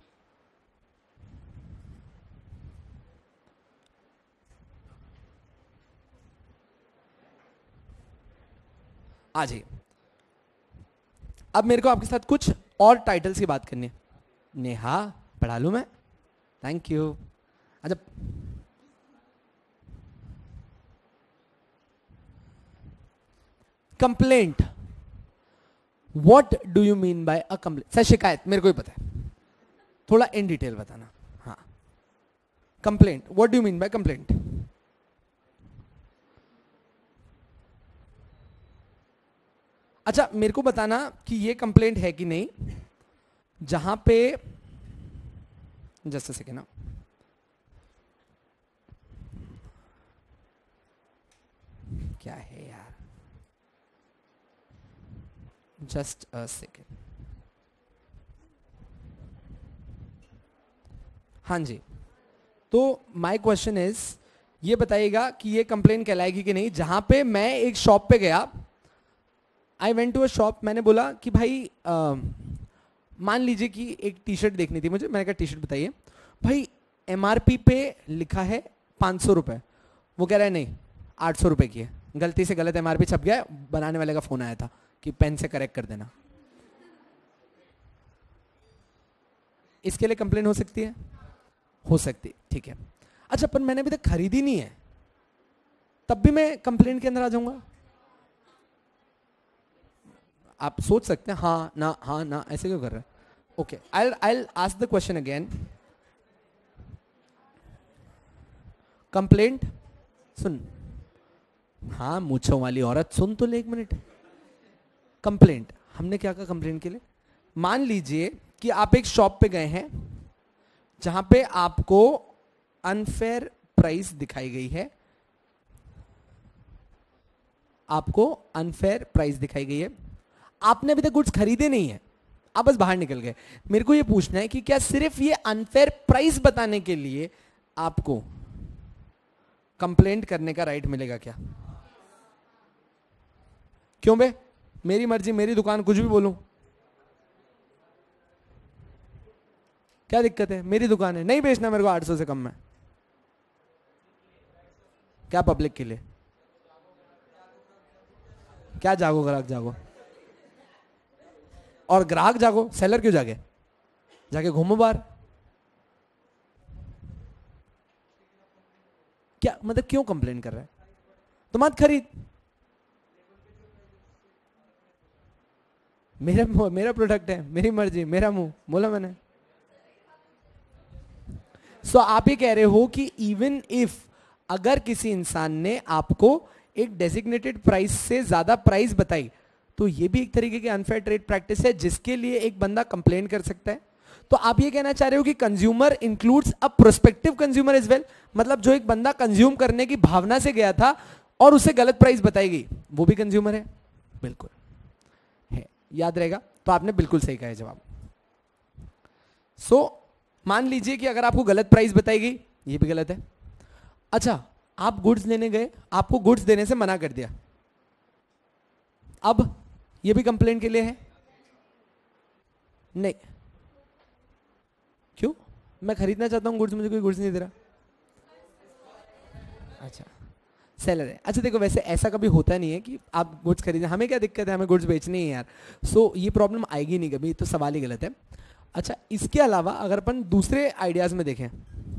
आ जाइए। अब मेरे को आपके साथ कुछ और टाइटल्स की बात करनी है। नेहा पढ़ा लूं मैं? Thank you. अच्छा, complaint, what do you mean by a complaint? Sir शिकायत मेरे को ही पता है, थोड़ा इन डिटेल बताना। हाँ, complaint, what do you mean by complaint? अच्छा, मेरे को बताना कि ये कंप्लेंट है कि नहीं, जहां पे, जस्ट अ सेकेंड ना, क्या है यार, जस्ट अ सेकेंड। हाँ जी, तो माय क्वेश्चन इज, ये बताइएगा कि ये कंप्लेंट कहलाएगी कि नहीं, जहां पे मैं एक शॉप पे गया, I went to a shop, मैंने बोला कि भाई मान लीजिए कि एक टी शर्ट देखनी थी मुझे, मैंने कहा टी शर्ट बताइए भाई, एमआरपी पे लिखा है 500 रुपये, वो कह रहा है नहीं 800 रुपये की है, गलती से गलत एमआरपी छप गया, बनाने वाले का फोन आया था कि पेन से करेक्ट कर देना। इसके लिए कंप्लेन हो सकती है? हो सकती, ठीक है। अच्छा, पर मैंने अभी तक खरीदी नहीं है, तब भी मैं कंप्लेंट के अंदर आ जाऊंगा? आप सोच सकते हैं हाँ ना ऐसे क्यों कर रहे हैं? Okay, I'll ask the question again. Complaint, सुन, हाँ मूंछों वाली औरत, सुन तो ले एक मिनट। कंप्लेंट, हमने क्या कहा कंप्लेंट के लिए? मान लीजिए कि आप एक शॉप पे गए हैं जहां पे आपको अनफेयर प्राइस दिखाई गई है, आपको अनफेयर प्राइस दिखाई गई है, आपने अभी तक गुड्स खरीदे नहीं है, आप बस बाहर निकल गए। मेरे को ये पूछना है कि क्या सिर्फ ये अनफेयर प्राइस बताने के लिए आपको कंप्लेंट करने का राइट मिलेगा क्या? क्यों बे, मेरी मर्जी, मेरी दुकान, कुछ भी बोलूं, क्या दिक्कत है? मेरी दुकान है, नहीं बेचना मेरे को 800 से कम में, क्या पब्लिक के लिए? क्या जागो ग्राहक जागो, और ग्राहक जागो, सेलर क्यों जागे? जाके घूमो बाहर। क्या मतलब, क्यों कंप्लेन कर रहा है? तो मत खरीद। मेरा प्रोडक्ट है, मेरी मर्जी, मेरा मुंह, बोला मैंने। सो आप ये कह रहे हो कि इवन इफ, अगर किसी इंसान ने आपको एक डेजिग्नेटेड प्राइस से ज्यादा प्राइस बताई, तो ये भी एक तरीके की अनफेयर ट्रेड प्रैक्टिस है जिसके लिए एक बंदा कंप्लेन कर सकता है। तो आप ये कहना चाह रहे हो कि consumer includes a prospective consumer as well, मतलब जो एक बंदा कंज्यूम करने की भावना से गया था और उसे गलत प्राइस बताई गई, वो भी कंज्यूमर है? बिल्कुल है, याद रहेगा। तो आपने बिल्कुल सही कहा है जवाब। सो मान लीजिए कि अगर आपको गलत प्राइस बताई गई, ये भी गलत है। अच्छा, आप गुड्स लेने गए, आपको गुड्स देने से मना कर दिया, अब ये भी कंप्लेंट के लिए है? नहीं, क्यों? मैं खरीदना चाहता हूं गुड्स, मुझे कोई गुड्स नहीं दे रहा। अच्छा, सेलर है। अच्छा देखो, वैसे ऐसा कभी होता नहीं है कि आप गुड्स खरीदें, हमें क्या दिक्कत है, हमें गुड्स बेचनी है यार। सो ये प्रॉब्लम आएगी नहीं कभी, तो सवाल ही गलत है। अच्छा, इसके अलावा अगर अपन दूसरे आइडियाज में देखें,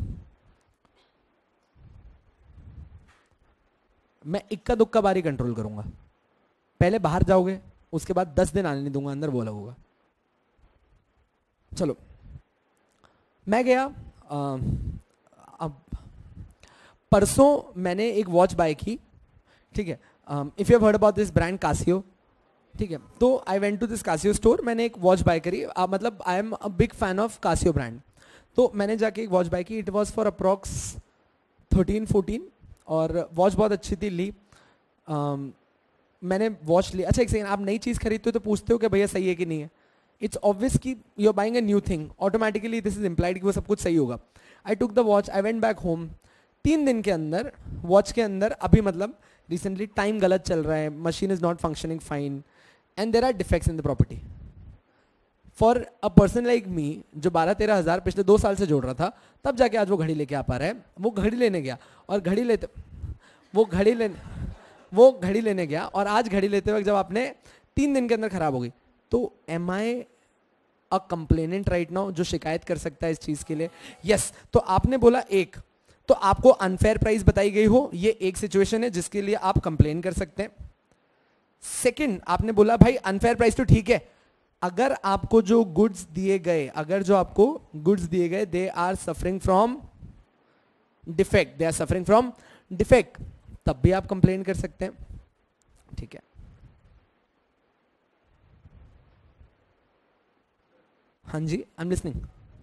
मैं इक्का दुक्का बारी कंट्रोल करूंगा, पहले बाहर जाओगे, उसके बाद 10 दिन आने नहीं दूंगा अंदर, वो अलग होगा। चलो, मैं गया, अब परसों मैंने एक वॉच बाय की, ठीक है, if you have heard about this brand Casio, ठीक है, तो I went to this Casio store, मैंने एक वॉच बाय करी, मतलब I am a big fan of Casio brand, तो मैंने जाके एक वॉच बाय की, इट वॉज फॉर अप्रॉक्स 13-14, और वॉच बहुत अच्छी थी, ली, मैंने वॉच ली। अच्छा एक सेकंड, आप नई चीज़ खरीदते हो तो पूछते हो कि भैया सही है कि नहीं है? इट्स ऑब्वियस कि you are buying a new thing, automatically this is implied कि वो सब कुछ सही होगा। I took the watch, I went back home, 3 दिन के अंदर वॉच के अंदर अभी मतलब रिसेंटली टाइम गलत चल रहा है, machine is not functioning fine, and there are defects in the property. For a person like me जो 12-13 हज़ार पिछले 2 साल से जोड़ रहा था, तब जाके आज वो घड़ी लेके आ पा रहा है। वो घड़ी लेने गया और वो घड़ी लेने गया और आज घड़ी लेते वक्त जब आपने 3 दिन के अंदर खराब हो गई, तो am I a complainant right now जो शिकायत कर सकता है इस चीज के लिए? यस। तो आपने बोला एक, तो आपको अनफेयर प्राइस बताई गई हो, ये एक सिचुएशन है जिसके लिए आप कंप्लेन कर सकते हैं। सेकंड, आपने बोला भाई अनफेयर प्राइस तो ठीक है, अगर आपको जो गुड्स दिए गए, they are suffering from defect, तब भी आप कंप्लेन कर सकते हैं, ठीक है। हाँ जी, आई एम लिसनिंग।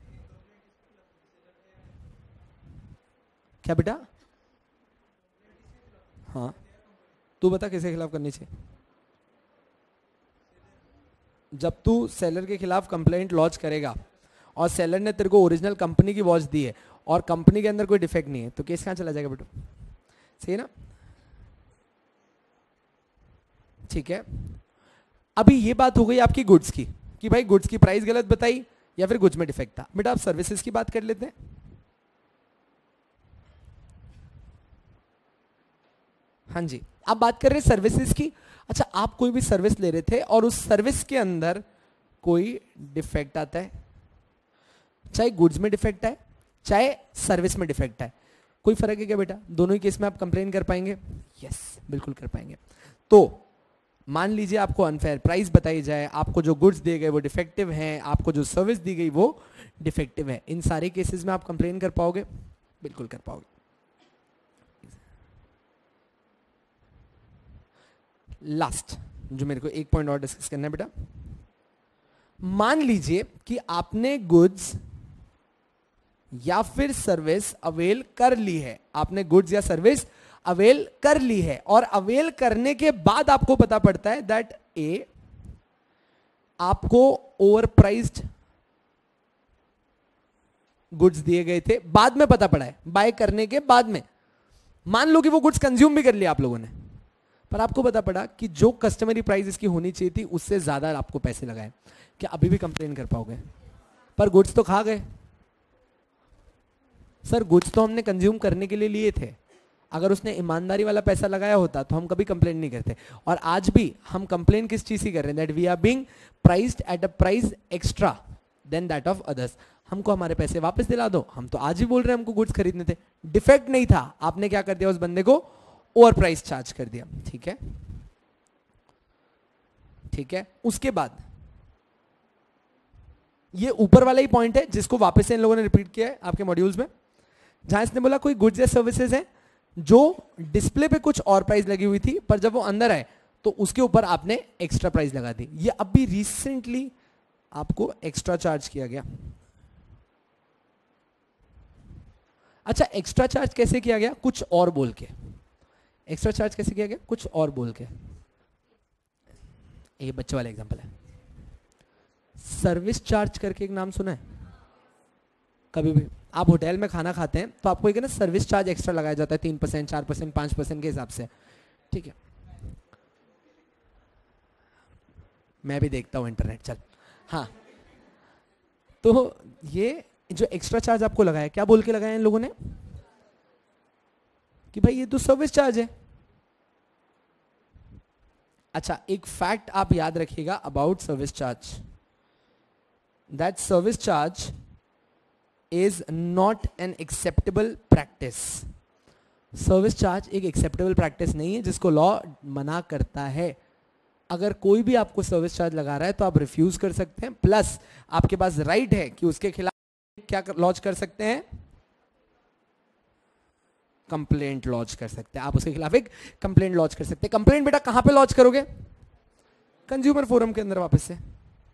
क्या बेटा? हाँ, तू बता किसके खिलाफ करनी चाहिए? जब तू सेलर के खिलाफ कंप्लेंट लॉन्च करेगा और सेलर ने तेरे को ओरिजिनल कंपनी की वॉच दी है और कंपनी के अंदर कोई डिफेक्ट नहीं है, तो केस कहाँ चला जाएगा बेटा? सही है ना? ठीक है, अभी ये बात हो गई आपकी गुड्स की, कि भाई गुड्स की प्राइस गलत बताई या फिर गुड्स में डिफेक्ट था। बेटा आप सर्विसेज की बात कर लेते हैं। हाँ जी, आप बात कर रहे हैं सर्विसेज की। अच्छा, आप कोई भी सर्विस ले रहे थे और उस सर्विस के अंदर कोई डिफेक्ट आता है, चाहे गुड्स में डिफेक्ट है चाहे सर्विस में डिफेक्ट है, कोई फर्क है क्या बेटा? दोनों ही केस में आप कंप्लेन कर पाएंगे? यस, बिल्कुल कर पाएंगे। तो मान लीजिए आपको अनफेयर प्राइस बताई जाए, आपको जो गुड्स दिए गए वो डिफेक्टिव हैं, आपको जो सर्विस दी गई वो डिफेक्टिव है, इन सारे केसेस में आप कंप्लेन कर पाओगे? बिल्कुल कर पाओगे। लास्ट जो मेरे को एक पॉइंट और डिस्कस करना है बेटा, मान लीजिए कि आपने गुड्स या फिर सर्विस अवेल कर ली है, आपने गुड्स या सर्विस अवेल कर ली है और अवेल करने के बाद आपको पता पड़ता है दैट ए आपको ओवर प्राइस्ड गुड्स दिए गए थे, बाद में पता पड़ा है, बाय करने के बाद में। मान लो कि वो गुड्स कंज्यूम भी कर लिया आप लोगों ने, पर आपको पता पड़ा कि जो कस्टमरी प्राइस इसकी होनी चाहिए थी उससे ज्यादा आपको पैसे लगाए, क्या अभी भी कंप्लेन कर पाओगे? पर गुड्स तो खा गए सर, गुड्स तो हमने कंज्यूम करने के लिए लिए थे, अगर उसने ईमानदारी वाला पैसा लगाया होता तो हम कभी कंप्लेन नहीं करते। और आज भी हम कंप्लेन किस चीज की कर रहे हैं? That we are being priced at a price extra then that of others. हमको हमारे पैसे वापस दिला दो। हम तो आज भी बोल रहे हैं हमको गुड्स खरीदने थे, डिफेक्ट नहीं था, आपने क्या कर दिया? उस बंदे को ओवर प्राइस चार्ज कर दिया। ठीक है, ठीक है। उसके बाद ये ऊपर वाला ही पॉइंट है जिसको वापस से इन लोगों ने रिपीट किया है आपके मॉड्यूल्स में, जहां इसने बोला कोई गुड्स या सर्विसेज है जो डिस्प्ले पे कुछ और प्राइस लगी हुई थी, पर जब वो अंदर आए तो उसके ऊपर आपने एक्स्ट्रा प्राइस लगा दी। ये अभी रिसेंटली आपको एक्स्ट्रा चार्ज किया गया। अच्छा, एक्स्ट्रा चार्ज कैसे किया गया? कुछ और बोल के। एक्स्ट्रा चार्ज कैसे किया गया? कुछ और बोल के। ये बच्चे वाला एग्जांपल है। सर्विस चार्ज करके एक नाम सुना है? कभी भी आप होटल में खाना खाते हैं तो आपको एक ना सर्विस चार्ज एक्स्ट्रा लगाया जाता है, 3%, 4%, 5% के हिसाब से। ठीक है, मैं भी देखता हूं इंटरनेट, चल। हाँ, तो ये जो एक्स्ट्रा चार्ज आपको लगाया, क्या बोल के लगाया इन लोगों ने? कि भाई ये तो सर्विस चार्ज है। अच्छा, एक फैक्ट आप याद रखिएगा about service charge. That service charge is not an acceptable practice. Service charge एक एक्सेप्टेबल प्रैक्टिस नहीं है जिसको लॉ मना करता है. अगर कोई भी आपको सर्विस चार्ज लगा रहा है तो आप रिफ्यूज कर सकते हैं, प्लस आपके पास राइट है कि उसके खिलाफ क्या लॉन्च कर सकते हैं, कंप्लेंट लॉन्च कर सकते हैं. आप उसके खिलाफ एक कंप्लेंट लॉन्च कर सकते हैं. कंप्लेंट बेटा कहां पे लॉन्च करोगे? कंज्यूमर फोरम के अंदर. वापस से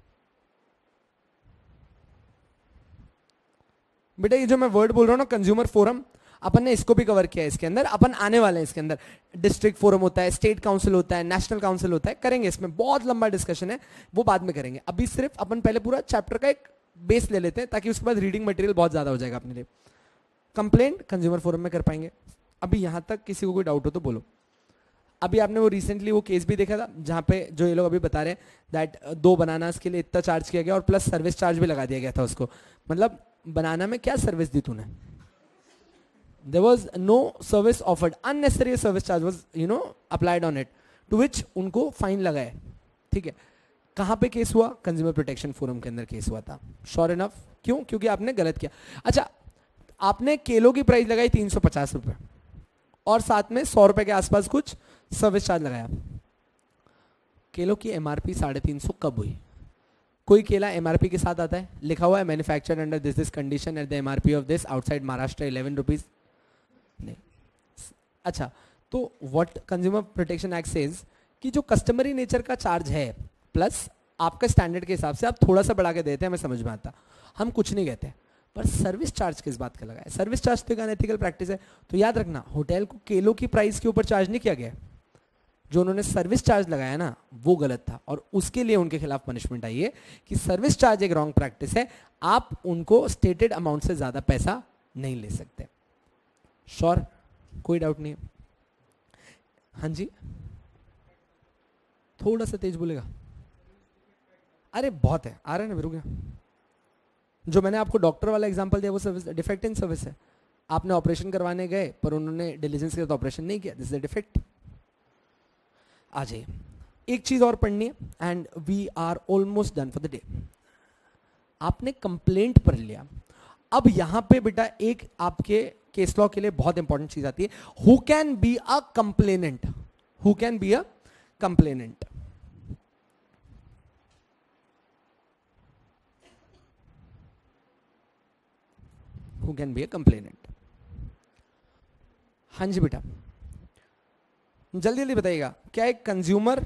बेटा ये जो मैं वर्ड बोल रहा हूं ना कंज्यूमर फोरम, अपन ने इसको भी कवर किया है इसके अंदर. अपन आने वाले हैं इसके अंदर. डिस्ट्रिक्ट फोरम होता है, स्टेट काउंसिल होता है, नेशनल काउंसिल होता है. करेंगे इसमें बहुत लंबा डिस्कशन है, वो बाद में करेंगे. अभी सिर्फ अपन पहले पूरा चैप्टर का एक बेस ले लेते हैं ताकि उसके बाद रीडिंग मटेरियल बहुत ज्यादा हो जाएगा अपने लिए. कंप्लेंट कंज्यूमर फोरम में कर पाएंगे. अभी यहां तक किसी को कोई डाउट हो तो बोलो. अभी आपने वो रिसेंटली वो केस भी देखा था जहां पे जो ये लोग अभी बता रहे हैं दैट 2 बनानास के लिए इतना चार्ज किया गया और प्लस सर्विस चार्ज भी लगा दिया गया था उसको. मतलब बनाना में क्या सर्विस दी तूने? There was no service offered. Unnecessary service charge was, applied on it. To which उनको फाइन लगा है. ठीक है. कहाँ पे केस हुआ? कंज्यूमर प्रोटेक्शन फोरम के अंदर केस हुआ था. Sure enough. क्यों? क्योंकि आपने गलत किया. अच्छा, आपने केलों की प्राइस लगाई 350 रुपए और साथ में 100 रुपए के आसपास कुछ सर्विस चार्ज लगाया. केलों की एमआरपी 350 कब हुई? कोई केला एमआरपी के साथ आता है, लिखा हुआ है manufactured under this condition at the MRP of this outside Maharashtra 11 rupees. नहीं. अच्छा, तो what consumer protection act says कि जो कस्टमरी नेचर का चार्ज है प्लस आपका स्टैंडर्ड के हिसाब से आप थोड़ा सा बढ़ा के देते हैं, हमें समझ में आता, हम कुछ नहीं कहते. पर सर्विस चार्ज किस बात का लगा है? सर्विस चार्ज तो एक अनएथिकल प्रैक्टिस है. तो याद रखना, होटल को केलों की प्राइस के ऊपर चार्ज नहीं किया गया. जो उन्होंने सर्विस चार्ज लगाया ना वो गलत था और उसके लिए उनके खिलाफ पनिशमेंट आई है कि सर्विस चार्ज एक रॉन्ग प्रैक्टिस है. आप उनको स्टेटेड अमाउंट से ज्यादा पैसा नहीं ले सकते. श्योर? कोई डाउट नहीं है? हाँ जी, थोड़ा सा तेज बोलेगा. अरे बहुत है, आ रहा है ना, रुक गया. जो मैंने आपको डॉक्टर वाला एग्जांपल दिया वो सर्विस डिफेक्ट इन सर्विस है. आपने ऑपरेशन करवाने गए पर उन्होंने डिलीजेंस के साथ ऑपरेशन नहीं किया, दिस इज अ डिफेक्ट. आ जाइए, एक चीज और पढ़नी है and we are almost done for the day. आपने कंप्लेंट पढ़ लिया. अब यहां पे बेटा एक आपके केस लॉ के लिए बहुत इंपॉर्टेंट चीज आती है. Who can be a complainant? Who can be a complainant? Who can be a complainant? हाँ जी बेटा, जल्दी जल्दी बताइएगा. क्या एक कंज्यूमर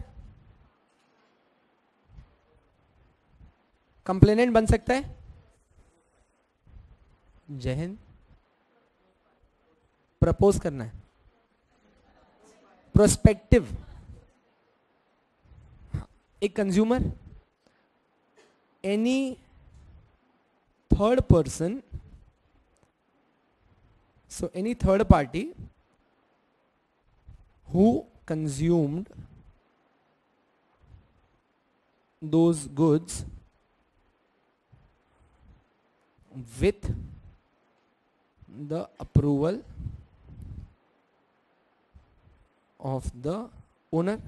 कंप्लेनेंट बन सकता है? जय हिंद. प्रपोज करना है, प्रोस्पेक्टिव. एक consumer, any third person, so any third party who consumed those goods with the approval of the owner.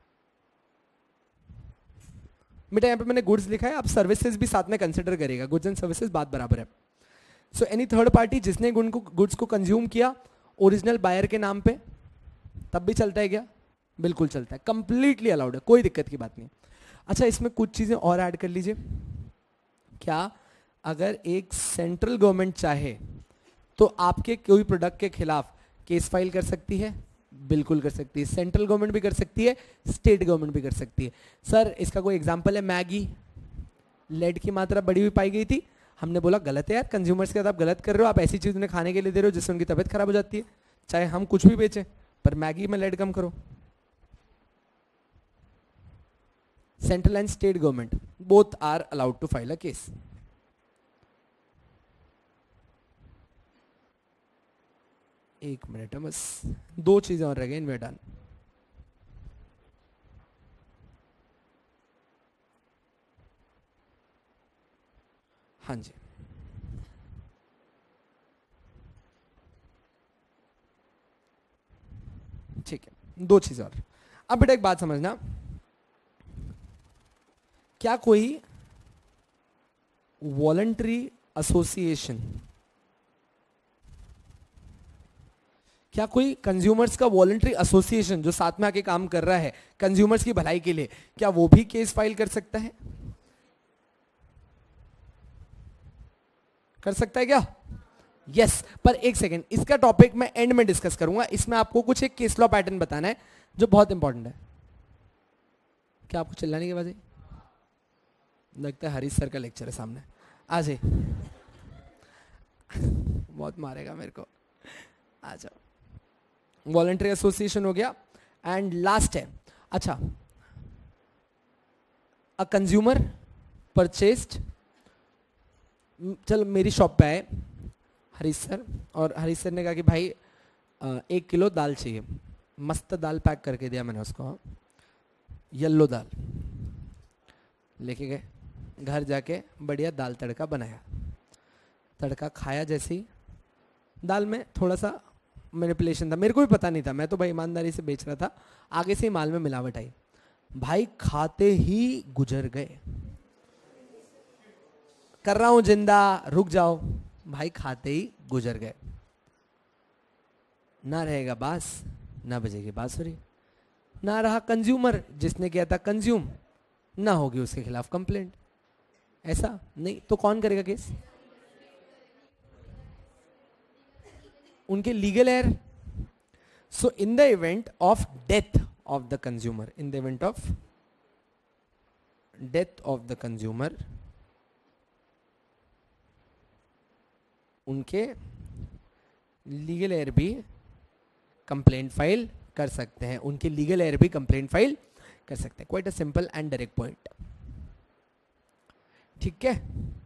बेटा यहाँ पे मैंने गुड्स लिखा है, आप सर्विसेज भी साथ में कंसिडर करेगा. गुड्स एंड सर्विसेज बात बराबर है. सो एनी थर्ड पार्टी जिसने गुड्स को कंज्यूम किया ओरिजिनल बायर के नाम पे, तब भी चलता है क्या? बिल्कुल चलता है, कंप्लीटली अलाउड है, कोई दिक्कत की बात नहीं. अच्छा, इसमें कुछ चीजें और ऐड कर लीजिए. क्या अगर एक सेंट्रल गवर्नमेंट चाहे तो आपके कोई प्रोडक्ट के खिलाफ केस फाइल कर सकती है? बिल्कुल कर सकती है. सेंट्रल गवर्नमेंट भी कर सकती है, स्टेट गवर्नमेंट भी कर सकती है. सर इसका कोई एग्जांपल है? मैगी, लेड की मात्रा बढ़ी हुई पाई गई थी. हमने बोला गलत है यार, कंज्यूमर्स के साथ आप गलत कर रहे हो, आप ऐसी चीज उन्हें खाने के लिए दे रहे हो जिससे उनकी तबीयत खराब हो जाती है. चाहे हम कुछ भी बेचें, पर मैगी में लेड कम करो. Central and state government both are allowed to file a case. एक मिनट है बस, 2 चीजें और रह गई, इनमें डन. हाँ जी, ठीक है. 2 चीजें और. अब बेटा एक बात समझना, क्या कोई वॉलंटरी एसोसिएशन, क्या कोई कंज्यूमर्स का वॉलंटरी एसोसिएशन जो साथ में आके काम कर रहा है कंज्यूमर्स की भलाई के लिए, क्या वो भी केस फाइल कर सकता है? कर सकता है क्या? यस। पर एक सेकेंड, इसका टॉपिक मैं एंड में डिस्कस करूंगा। इसमें आपको कुछ एक केस लॉ पैटर्न बताना है जो बहुत इंपॉर्टेंट है। क्या आपको चिल्लाने की वजह? लगता है हरीश सर का लेक्चर है सामने। आ जाए, बहुत मारेगा मेरे को। आ जाओ। वॉलंटरी एसोसिएशन हो गया। एंड लास्ट है, अच्छा, अ कंज्यूमर परचेस्ड, चल मेरी शॉप पे आए हरीश सर, और हरीश सर ने कहा कि भाई 1 किलो दाल चाहिए। मस्त दाल पैक करके दिया मैंने उसको, येलो दाल लेके गए, घर जाके बढ़िया दाल तड़का बनाया। तड़का खाया जैसे ही, दाल में थोड़ा सा मैनिपुलेशन था, मेरे को भी पता नहीं था, मैं तो भाई ईमानदारी से बेच रहा था। आगे से ही माल में मिलावट आई, भाई खाते ही गुजर गए। कर रहा हूं जिंदा, रुक जाओ। भाई खाते ही गुजर गए। ना रहेगा बास, ना बजेगी बांसुरी। ना रहा कंज्यूमर जिसने किया था कंज्यूम, ना होगी उसके खिलाफ कंप्लेंट। ऐसा नहीं तो कौन करेगा केस? उनके legal heir. So in the event of death of the consumer, in the event of death of the consumer, उनके लीगल एयर भी कंप्लेंट फाइल कर सकते हैं। उनके लीगल एयर भी कंप्लेंट फाइल कर सकते हैं। Quite a simple and direct point. ठीक है।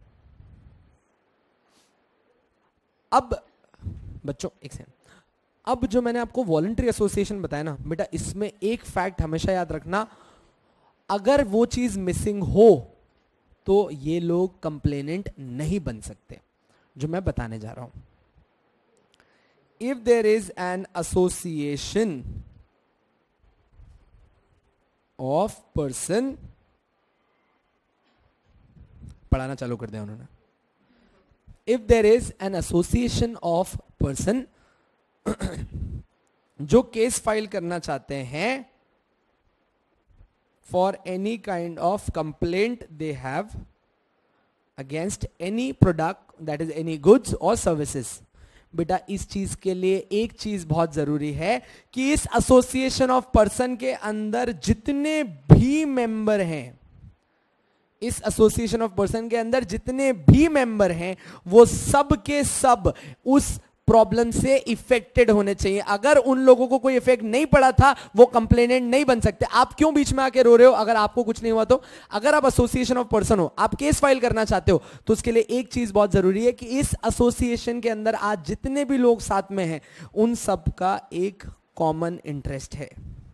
अब बच्चों एक सेकंड, अब जो मैंने आपको वॉलंटरी एसोसिएशन बताया ना बेटा, इसमें एक फैक्ट हमेशा याद रखना, अगर वो चीज मिसिंग हो तो ये लोग कंप्लेनेंट नहीं बन सकते, जो मैं बताने जा रहा हूं। If there is an association of person, पढ़ाना चालू कर दिया उन्होंने। If there is an association of person जो केस फाइल करना चाहते हैं for any kind of complaint they have against any product that is any goods और सर्विसेज। बेटा इस चीज के लिए एक चीज बहुत जरूरी है कि इस एसोसिएशन ऑफ पर्सन के अंदर जितने भी मेंबर हैं, इस एसोसिएशन ऑफ पर्सन के अंदर जितने भी मेंबर हैं, वो सब के सब उस प्रॉब्लम से इफेक्टेड होने चाहिए। अगर उन लोगों को कोई इफेक्ट नहीं पड़ा था, वो कंप्लेनेंट नहीं बन सकते। आप क्यों बीच में आके रो रहे हो अगर आपको कुछ नहीं हुआ तो? अगर आप एसोसिएशन ऑफ पर्सन हो, आप केस फाइल करना चाहते हो, तो उसके लिए एक चीज बहुत जरूरी है कि इस एसोसिएशन के अंदर आज जितने भी लोग साथ में हैं, उन सब का एक कॉमन इंटरेस्ट है।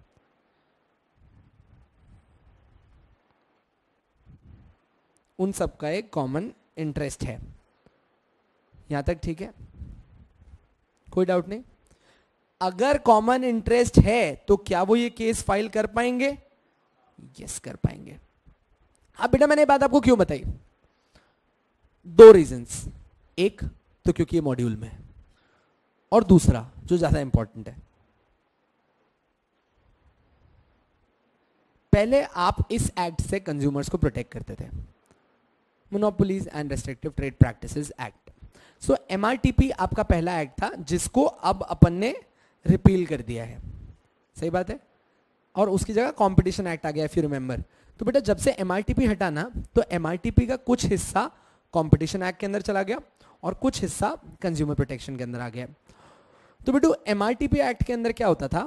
उन सब का एक कॉमन इंटरेस्ट है। यहां तक ठीक है? कोई डाउट नहीं? अगर कॉमन इंटरेस्ट है तो क्या वो ये केस फाइल कर पाएंगे? यस, कर पाएंगे। अब बेटा मैंने ये बात आपको क्यों बताई? 2 रीजंस। एक तो क्योंकि ये मॉड्यूल में है, और दूसरा जो ज्यादा इंपॉर्टेंट है, पहले आप इस एक्ट से कंज्यूमर्स को प्रोटेक्ट करते थे, monopolies and restrictive trade practices act. So MRTP आपका पहला एक्ट था जिसको अब अपन ने रिपील कर दिया है। सही बात है? और उसकी जगह कंपटीशन एक्ट आ गया, इफ यू रिमेंबर। तो बेटा जब से एमआरटीपी हटा ना, तो एमआरटीपी का कुछ हिस्सा कंपटीशन एक्ट के अंदर चला गया और कुछ हिस्सा कंज्यूमर प्रोटेक्शन के अंदर आ गया। तो बेटू एमआरटीपी एक्ट के अंदर क्या होता था?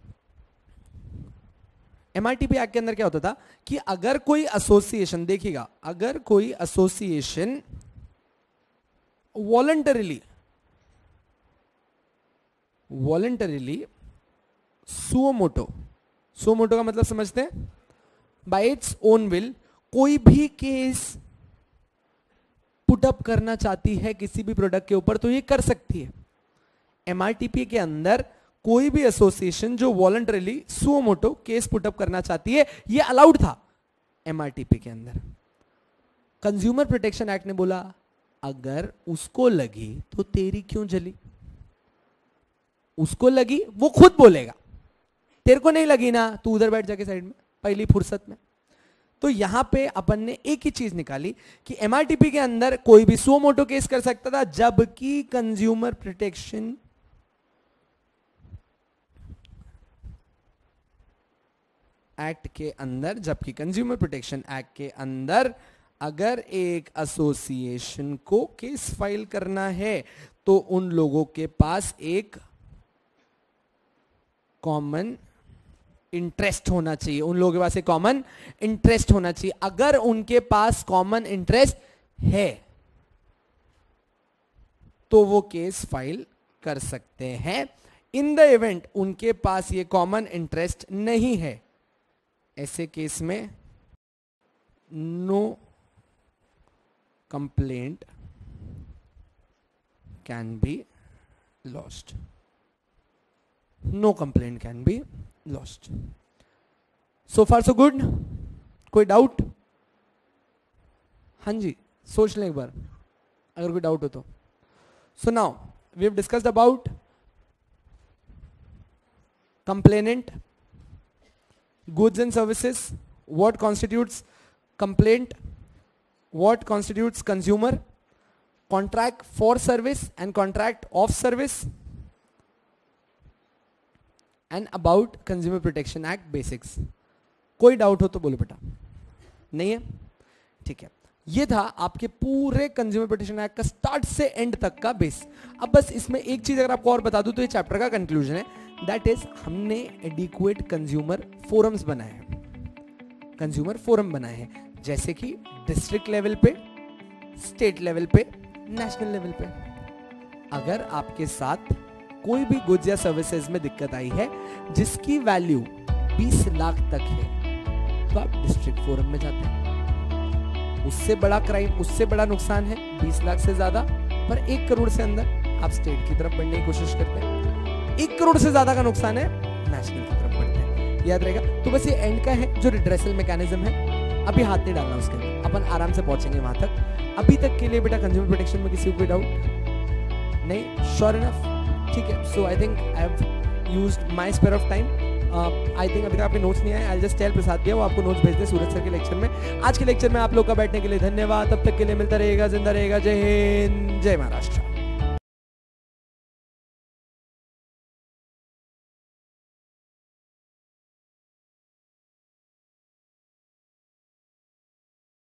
एमआरटीपी एक्ट के अंदर क्या होता था कि अगर कोई एसोसिएशन, देखिएगा, अगर कोई एसोसिएशन वॉलंटरीली सुओमोटो का मतलब समझते हैं? बाय इट्स ओन विल कोई भी केस पुट अप करना चाहती है किसी भी प्रोडक्ट के ऊपर, तो ये कर सकती है। एमआरटीपी के अंदर कोई भी एसोसिएशन जो voluntarily suo motu case put up करना चाहती है, ये अलाउड था एमआरटीपी के अंदर। कंज्यूमर प्रोटेक्शन एक्ट ने बोला अगर उसको लगी तो तेरी क्यों जली, उसको लगी वो खुद बोलेगा, तेरे को नहीं लगी ना, तू उधर बैठ जाके साइड में पहली फुर्सत में। तो यहां पे अपन ने एक ही चीज निकाली कि एमआरटीपी के अंदर कोई भी सो मोटो केस कर सकता था, जबकि कंज्यूमर प्रोटेक्शन एक्ट के अंदर, जबकि कंज्यूमर प्रोटेक्शन एक्ट के अंदर अगर एक एसोसिएशन को केस फाइल करना है तो उन लोगों के पास एक कॉमन इंटरेस्ट होना चाहिए, उन लोगों के पास एक कॉमन इंटरेस्ट होना चाहिए। अगर उनके पास कॉमन इंटरेस्ट है तो वो केस फाइल कर सकते हैं। इन द इवेंट उनके पास ये कॉमन इंटरेस्ट नहीं है, ऐसे केस में no complaint can be lost, no complaint can be lost. So far so good, कोई डाउट? हाँ जी, सोच लें एक बार अगर कोई डाउट हो तो। So now we have discussed about complainant, goods and services, what constitutes complaint, what constitutes consumer, contract for service and contract of service, and about consumer protection act basics। कोई डाउट हो तो बोलो बेटा, नहीं है? ठीक है, ये था आपके पूरे कंज्यूमर प्रोटेक्शन एक्ट का स्टार्ट से एंड तक का बेस। अब बस इसमें एक चीज अगर आपको और बता दूं तो ये चैप्टर का कंक्लूजन है, दैट इज हमने एडिक्वेट कंज्यूमर फोरम्स बनाए हैं, कंज्यूमर फोरम बनाए हैं, जैसे कि डिस्ट्रिक्ट लेवल पे, स्टेट लेवल पे, नेशनल लेवल पे। अगर आपके साथ कोई भी गुड्स या सर्विसेज में दिक्कत आई है जिसकी वैल्यू 20 लाख तक है तो आप डिस्ट्रिक्ट फोरम में जाते हैं। उससे बड़ा क्राइम, उससे बड़ा नुकसान है 20 लाख से ज्यादा, पर 1 करोड़ से अंदर आप स्टेट की तरफ बढ़ने की कोशिश करते हैं। 1 करोड़ से ज्यादा का नुकसान है नेशनल की तरफ बढ़ते हैं, याद रहेगा। तो बस ये एंड का है जो रिड्रेसल मैकेनिज्म है, अभी हाथ नहीं डालना उसके अंदर, अपन आराम से पहुंचेंगे वहां तक। अभी तक के लिए बेटा कंज्यूमर प्रोटेक्शन में किसी को कोई डाउट नहीं? Sure enough? ठीक है, so I think I have used my spare of time. I think अभी तक आपके नोट्स नहीं आए, आई जस्ट टेल प्रसाद भैया वो आपको नोट्स भेज दे सूरज सर के लेक्चर में। आज के लेक्चर में आप लोग का बैठने के लिए धन्यवाद, तब तक के लिए मिलता रहेगा, जिंदा रहेगा। जय हिंद, जय महाराष्ट्र।